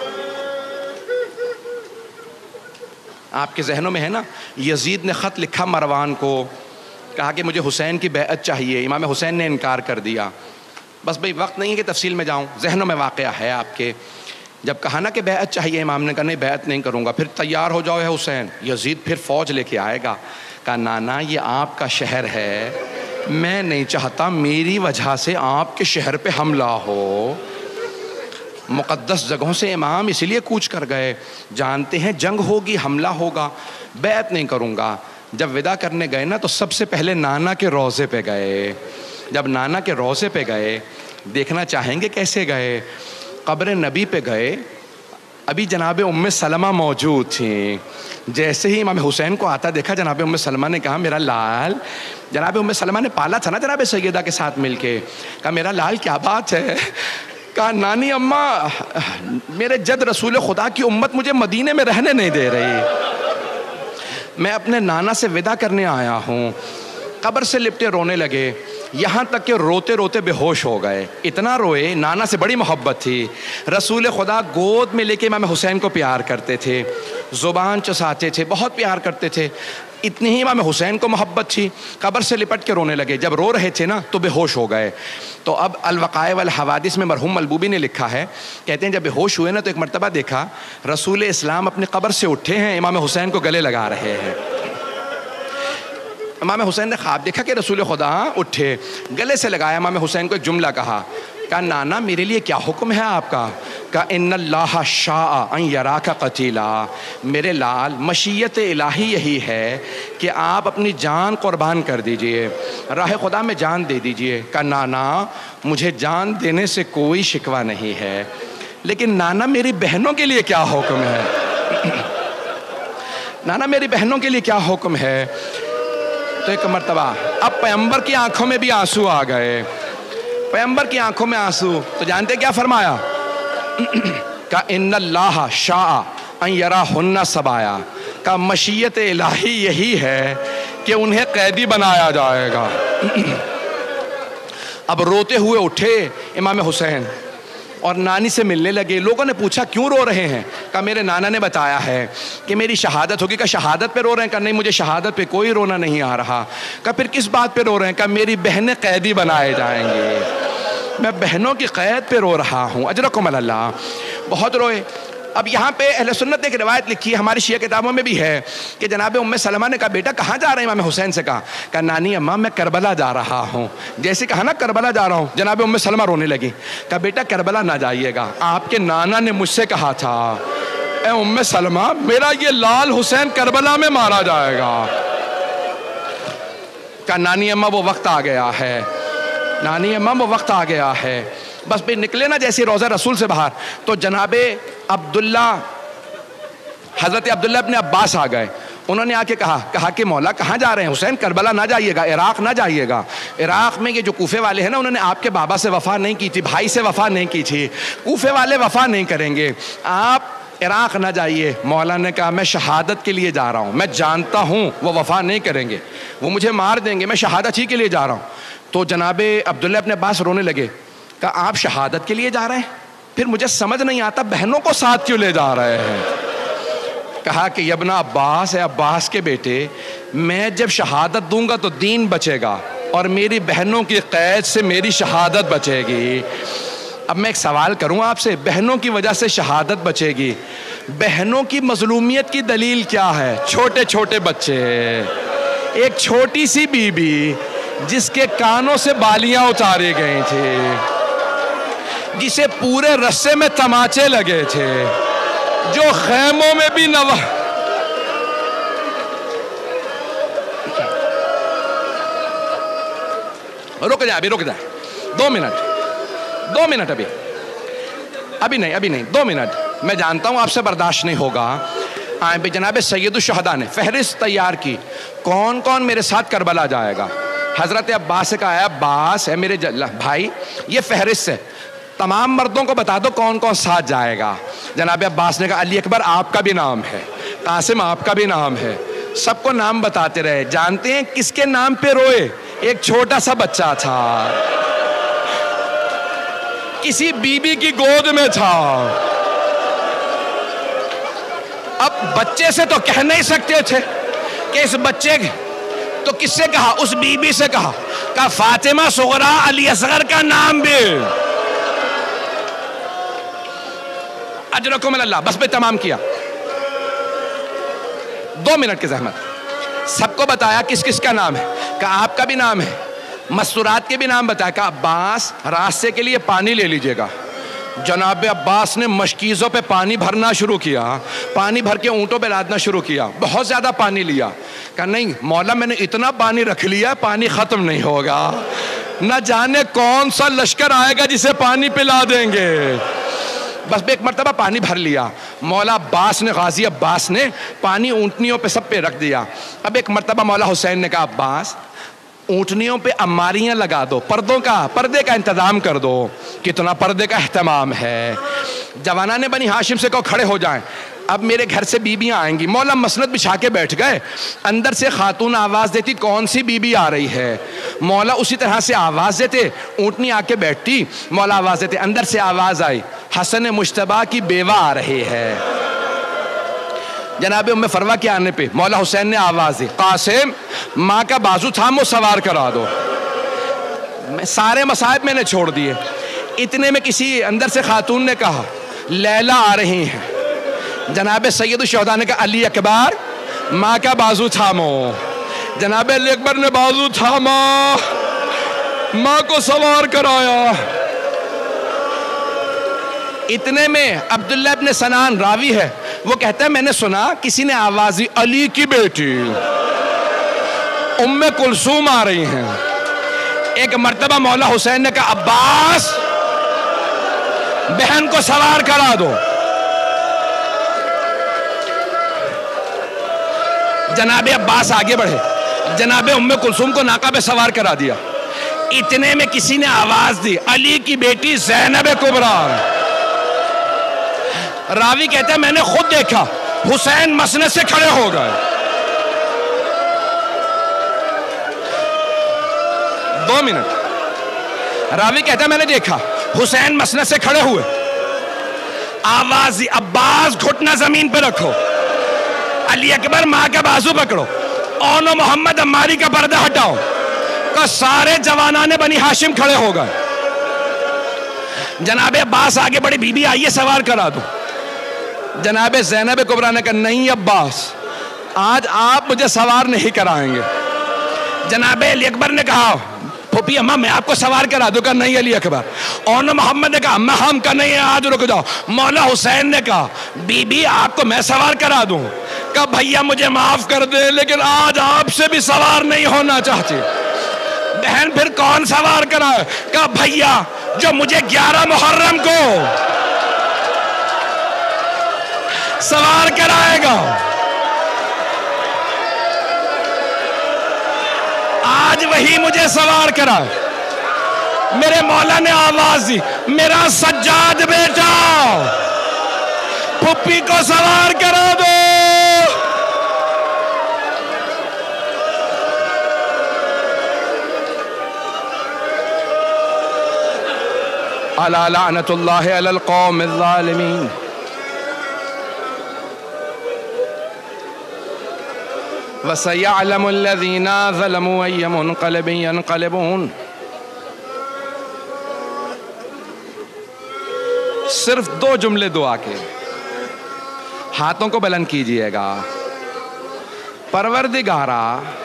आपके जहनों में है ना, यजीद ने ख़त लिखा मरवान को, कहा कि मुझे हुसैन की बैअत चाहिए। इमाम हुसैन ने इनकार कर दिया। बस भाई वक्त नहीं है कि तफसील में जाऊँ, जहनों में वाक़या है आपके। जब कहा ना कि बैअत चाहिए, इमाम ने कहा नहीं बैअत नहीं करूँगा। फिर तैयार हो जाओ है हुसैन, यजीद फिर फ़ौज लेके आएगा। कहा नाना ये आपका शहर है, मैं नहीं चाहता मेरी वजह से आपके शहर पे हमला हो। मुक़द्दस जगहों से इमाम इसलिए कूच कर गए, जानते हैं जंग होगी, हमला होगा, बैअत नहीं करूँगा। जब विदा करने गए ना तो सबसे पहले नाना के रोज़े पे गए। जब नाना के रोज़े पे गए, देखना चाहेंगे कैसे गए? कब्र नबी पे गए, अभी जनाब उम्मे सलमा मौजूद थी। जैसे ही इमाम हुसैन को आता देखा, जनाब उम्मे सलमा ने कहा मेरा लाल, जनाब उम्मे सलमा ने पाला था ना जनाब सैयदा के साथ मिलके, कहा मेरा लाल क्या बात है? कहा नानी अम्मा, मेरे जद रसूल खुदा की उम्मत मुझे मदीने में रहने नहीं दे रही, मैं अपने नाना से विदा करने आया हूँ। कब्र से लिपटे रोने लगे, यहाँ तक कि रोते रोते बेहोश हो गए। इतना रोए, नाना से बड़ी मोहब्बत थी। रसूल खुदा गोद में लेके इमाम हुसैन को प्यार करते थे, ज़ुबान चसाते थे, बहुत प्यार करते थे। इतनी ही इमाम हुसैन को मोहब्बत थी। कब्र से लिपट के रोने लगे। जब रो रहे थे ना तो बेहोश हो गए। तो अब अल-वक़ाए वल हवादिस में मरहूम मलबूबी ने लिखा है, कहते हैं जब बेहोश हुए ना तो एक मरतबा देखा रसूल इस्लाम अपने कब्र से उठे हैं, इमाम हुसैन को गले लगा रहे हैं। इमाम हुसैन ने ख्वाब देखा कि रसूल खुदा उठे, गले से लगाया, इमाम हुसैन को एक जुमला कहा, कहा नाना मेरे लिए क्या हुक्म है आपका? کہ ان اللہ شاء ان یراک قتیلا، میرے لال مشیت الہی یہی ہے کہ آپ اپنی جان قربان کر دیجئے، راہ خدا میں جان دے دیجئے۔ کہ نانا مجھے جان دینے سے کوئی شکوہ نہیں ہے، لیکن نانا میری بہنوں کے لیے کیا حکم ہے؟ نانا میری بہنوں کے لیے کیا حکم ہے؟ تو ایک مرتبہ اب پیغمبر کی آنکھوں میں بھی آنسو آ گئے، پیغمبر کی آنکھوں میں آنسو، تو جانتے کیا فرمایا؟ کہ ان اللہ شاء ان یراہن سبایا، کہ مشیت الہی یہی ہے کہ انہیں قیدی بنایا جائے گا۔ اب روتے ہوئے اٹھے امام حسین اور نانی سے ملنے لگے۔ لوگوں نے پوچھا کیوں رو رہے ہیں؟ کہ میرے نانا نے بتایا ہے کہ میری شہادت ہوگی۔ کہ شہادت پہ رو رہے ہیں؟ کہ نہیں مجھے شہادت پہ کوئی رونا نہیں آ رہا۔ کہ پھر کس بات پہ رو رہے ہیں؟ کہ میری بہنیں قیدی بنائے جائیں گے، میں بہنوں کی قید پہ رو رہا ہوں۔ اجرکم اللہ۔ بہت روئے۔ اب یہاں پہ اہل سنت نے ایک روایت لکھی ہے، ہماری شیعہ کتابوں میں بھی ہے، کہ جناب ام سلمہ نے کہا بیٹا کہاں جا رہے ہیں؟ امام حسین سے کہا کہ نانی اماں میں کربلا جا رہا ہوں۔ جیسے کہا نا کربلا جا رہا ہوں، جناب ام سلمہ رونے لگی۔ کہا بیٹا کربلا نہ جائیے گا، آپ کے نانا نے مجھ سے کہا تھا اے ام سلمہ میرا یہ لال حسین کربلا میں مارا جائے گا۔ کہا نانی اماں وہ وقت آ گیا ہے، نانی اماں وہ وقت آ گیا ہے۔ بس پھر نکلے نا جیسے روضہ رسول سے باہر، تو جناب عبداللہ حضرت عبداللہ ابن عباس آ گئے۔ انہوں نے آ کے کہا کہا کہ مولا کہاں جا رہے ہیں؟ حسین کربلا نہ جائیے گا، عراق نہ جائیے گا۔ عراق میں یہ جو کوفے والے ہیں نا، انہوں نے آپ کے بابا سے وفا نہیں کی تھی، بھائی سے وفا نہیں کی تھی، کوفے والے وفا نہیں کریں گے، آپ عراق نہ جائیے۔ مولا نے کہا میں شہادت کے لیے جا رہا ہوں، میں جانتا ہوں وہ وفا نہیں کریں گے، وہ مجھے مار دیں گے، میں شہادت ہی کے لیے جا رہا ہوں۔ تو جناب عبداللہ ابن عباس رونے لگے کہ آپ شہادت کے لیے جا رہے ہیں؟ پھر مجھے سمجھ نہیں آتا بہنوں کو ساتھ کیوں لے جا رہے ہیں؟ کہا کہ ابن عباس ہے، عباس کے بیٹے، میں جب شہادت دوں گا تو دین بچے گا اور میری بہنوں کی قید سے میری شہادت بچے گی۔ اب میں ایک سوال کروں آپ سے، بہنوں کی وجہ سے شہادت بچے گی، بہنوں کی مظلومیت کی دلیل کیا ہے؟ چھوٹے چھوٹے بچے، ایک چھوٹی سی بی بی جس کے کانوں سے بالیاں اتاری گئی تھی، جسے پورے رسے میں تماچے لگے تھے، جو خیموں میں بھی نوا رک جائے ابھی رک جائے دو منٹ دو منٹ ابھی ابھی نہیں ابھی نہیں دو منٹ میں جانتا ہوں آپ سے برداشت نہیں ہوگا۔ آئیں بھی جناب سید الشہداء نے فہرست تیار کی کون کون میرے ساتھ کربلا جائے گا۔ حضرت عباس سے کہا ہے عباس ہے میرے بھائی، یہ فہرست ہے، تمام مردوں کو بتا دو کون کون ساتھ جائے گا۔ جناب عباس نے کہا علی اکبر آپ کا بھی نام ہے، قاسم آپ کا بھی نام ہے، سب کو نام بتاتے رہے۔ جانتے ہیں کس کے نام پہ روئے؟ ایک چھوٹا سا بچہ تھا، کسی بی بی کی گود میں تھا۔ اب بچے سے تو کہہ نہیں سکتے تھے کہ اس بچے تو کس سے کہا؟ اس بی بی سے کہا کہ فاطمہ صغرا علی اصغر کا نام بھی۔ اجرکم اللہ، بس میں تمام کیا، دو منٹ کی زحمت۔ سب کو بتایا کس کس کا نام ہے، کہ آپ کا بھی نام ہے، مستورات کے بھی نام بتایا، کہ عباس راستے کے لیے پانی لے لیجئے گا۔ جناب عباس نے مشکیزوں پہ پانی بھرنا شروع کیا، پانی بھر کے اونٹوں پہ لادنا شروع کیا، بہت زیادہ پانی لیا۔ کہ نہیں مولا میں نے اتنا پانی رکھ لیا پانی ختم نہیں ہوگا، نہ جانے کون سا لشکر آئے گا جسے پانی پلا دیں گے۔ بس ایک مرتبہ پانی بھر لیا، مولا عباس نے غازی عباس نے پانی اونٹنیوں پہ سب پہ رکھ دیا۔ اب ایک مرتبہ مولا حسین نے کہا عباس اونٹنیوں پہ اماریاں لگا دو، پردوں کا پردے کا انتظام کر دو۔ کتنا پردے کا اہتمام ہے۔ جوانان بنی ہاشم سے کہو کھڑے ہو جائیں، اب میرے گھر سے بیبیاں آئیں گی۔ مولا مسند بچھا کے بیٹھ گئے، اندر سے خاتون آواز دیتی کون سی بیوی آ رہی ہے، مولا اسی طرح سے آواز دیتے، اونٹنی آ کے بیٹھتی، مولا آواز دیتے، اندر سے آواز آئی حسن مجتبیٰ کی بیوہ آ رہی ہے۔ جناب ام فروہ کے آنے پہ مولا حسین نے آواز دی قاسم ماں کا بازو تھامو سوار کرا دو۔ سارے مصائب میں نے چھوڑ دیے، اتنے میں کسی اندر سے خاتون نے کہا لیلا آ رہی ہیں۔ جناب سید الشہداء نے کہا علی اکبر ماں کا بازو تھامو۔ جناب علی اکبر نے بازو تھاما، ماں کو سوار کرایا۔ اتنے میں عبداللہ ابن سنان راوی ہے، وہ کہتا ہے میں نے سنا کسی نے آواز دی علی کی بیٹی ام کلثوم آ رہی ہیں۔ ایک مرتبہ مولا حسین نے کہا عباس بہن کو سوار کرا دو۔ جناب عباس آگے بڑھے، جناب ام کلثوم کو ناقہ پہ سوار کرا دیا۔ اتنے میں کسی نے آواز دی علی کی بیٹی زینب کبریٰ۔ راوی کہتا ہے میں نے خود دیکھا حسین مسند سے کھڑے ہو گئے۔ دو منٹ، راوی کہتا ہے میں نے دیکھا حسین مسند سے کھڑے ہوئے، آواز دی عباس گھٹنا زمین پہ رکھو، علی اکبر ماں کا بازو پکڑو، اونو محمد عماری کا پردہ ہٹاؤ، کہ سارے جوانان بنی ہاشم کھڑے ہو گئے۔ جناب عباس آگے بڑے، بی بی آئیے سوار کرا دو۔ جناب زینب کبریٰ نے کہا نہیں عباس، آج آپ مجھے سوار نہیں کرائیں گے۔ جناب علی اکبر نے کہا پھوپھی اماں میں آپ کو سوار کرا دوں، کہا نہیں علی اکبر۔ اونو محمد نے کہا اماں ہم کا نہیں، آج رک جاؤ۔ مولا حسین نے کہا بی بی آپ کو میں سوار کرا دوں، کہا بھیا مجھے معاف کر دے لیکن آج آپ سے بھی سوار نہیں ہونا چاہتی۔ بہن پھر کون سوار کرائے؟ کہا بھیا جو مجھے گیارہ محرم کو سوار کرائے گا۔ آج وہی مجھے سوار کرائے۔ میرے مولا نے آواز دی میرا سجاد بیٹا پھپھی کو سوار کرا دو۔ الا لعنت اللہ علی القوم الظالمین۔ وَسَيَعْلَمُ الَّذِينَ ظَلَمُوا أَيَّ مُنْقَلِبٍ يَنْقَلِبُونَ۔ صرف دو جملے دعا کے، ہاتھوں کو بلند کیجئے گا۔ پروردگارا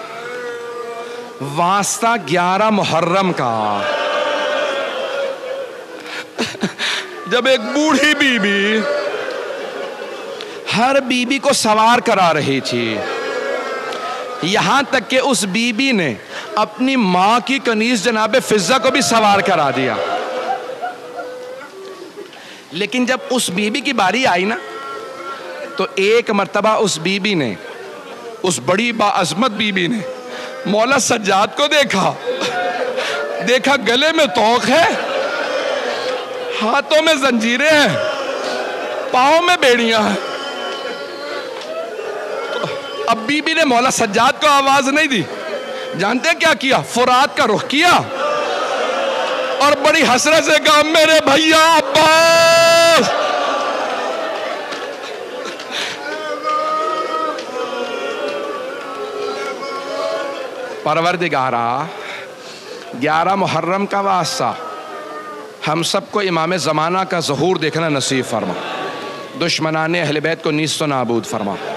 واسطہ گیارہ محرم کا، جب ایک بوڑھی بی بی ہر بی بی کو سوار کرا رہی تھی، یہاں تک کہ اس بی بی نے اپنی ماں کی کنیز جناب فضہ کو بھی سوار کرا دیا، لیکن جب اس بی بی کی باری آئی نا تو ایک مرتبہ اس بی بی نے، اس بڑی باعظمت بی بی نے مولا سجاد کو دیکھا، دیکھا گلے میں طوق ہے، ہاتھوں میں زنجیریں ہیں، پاؤں میں بیڑیاں ہیں۔ اب بی بی نے مولا سجاد کو آواز نہیں دی، جانتے ہیں کیا کیا؟ فرات کا رخ کیا اور بڑی حسرت سے کہا میرے بھیا عباس۔ پروردگارا گیارہ محرم کا واسطہ ہم سب کو امام زمانہ کا ظہور دیکھنا نصیب فرما، دشمنان اہل بیت کو نیست و نابود فرما۔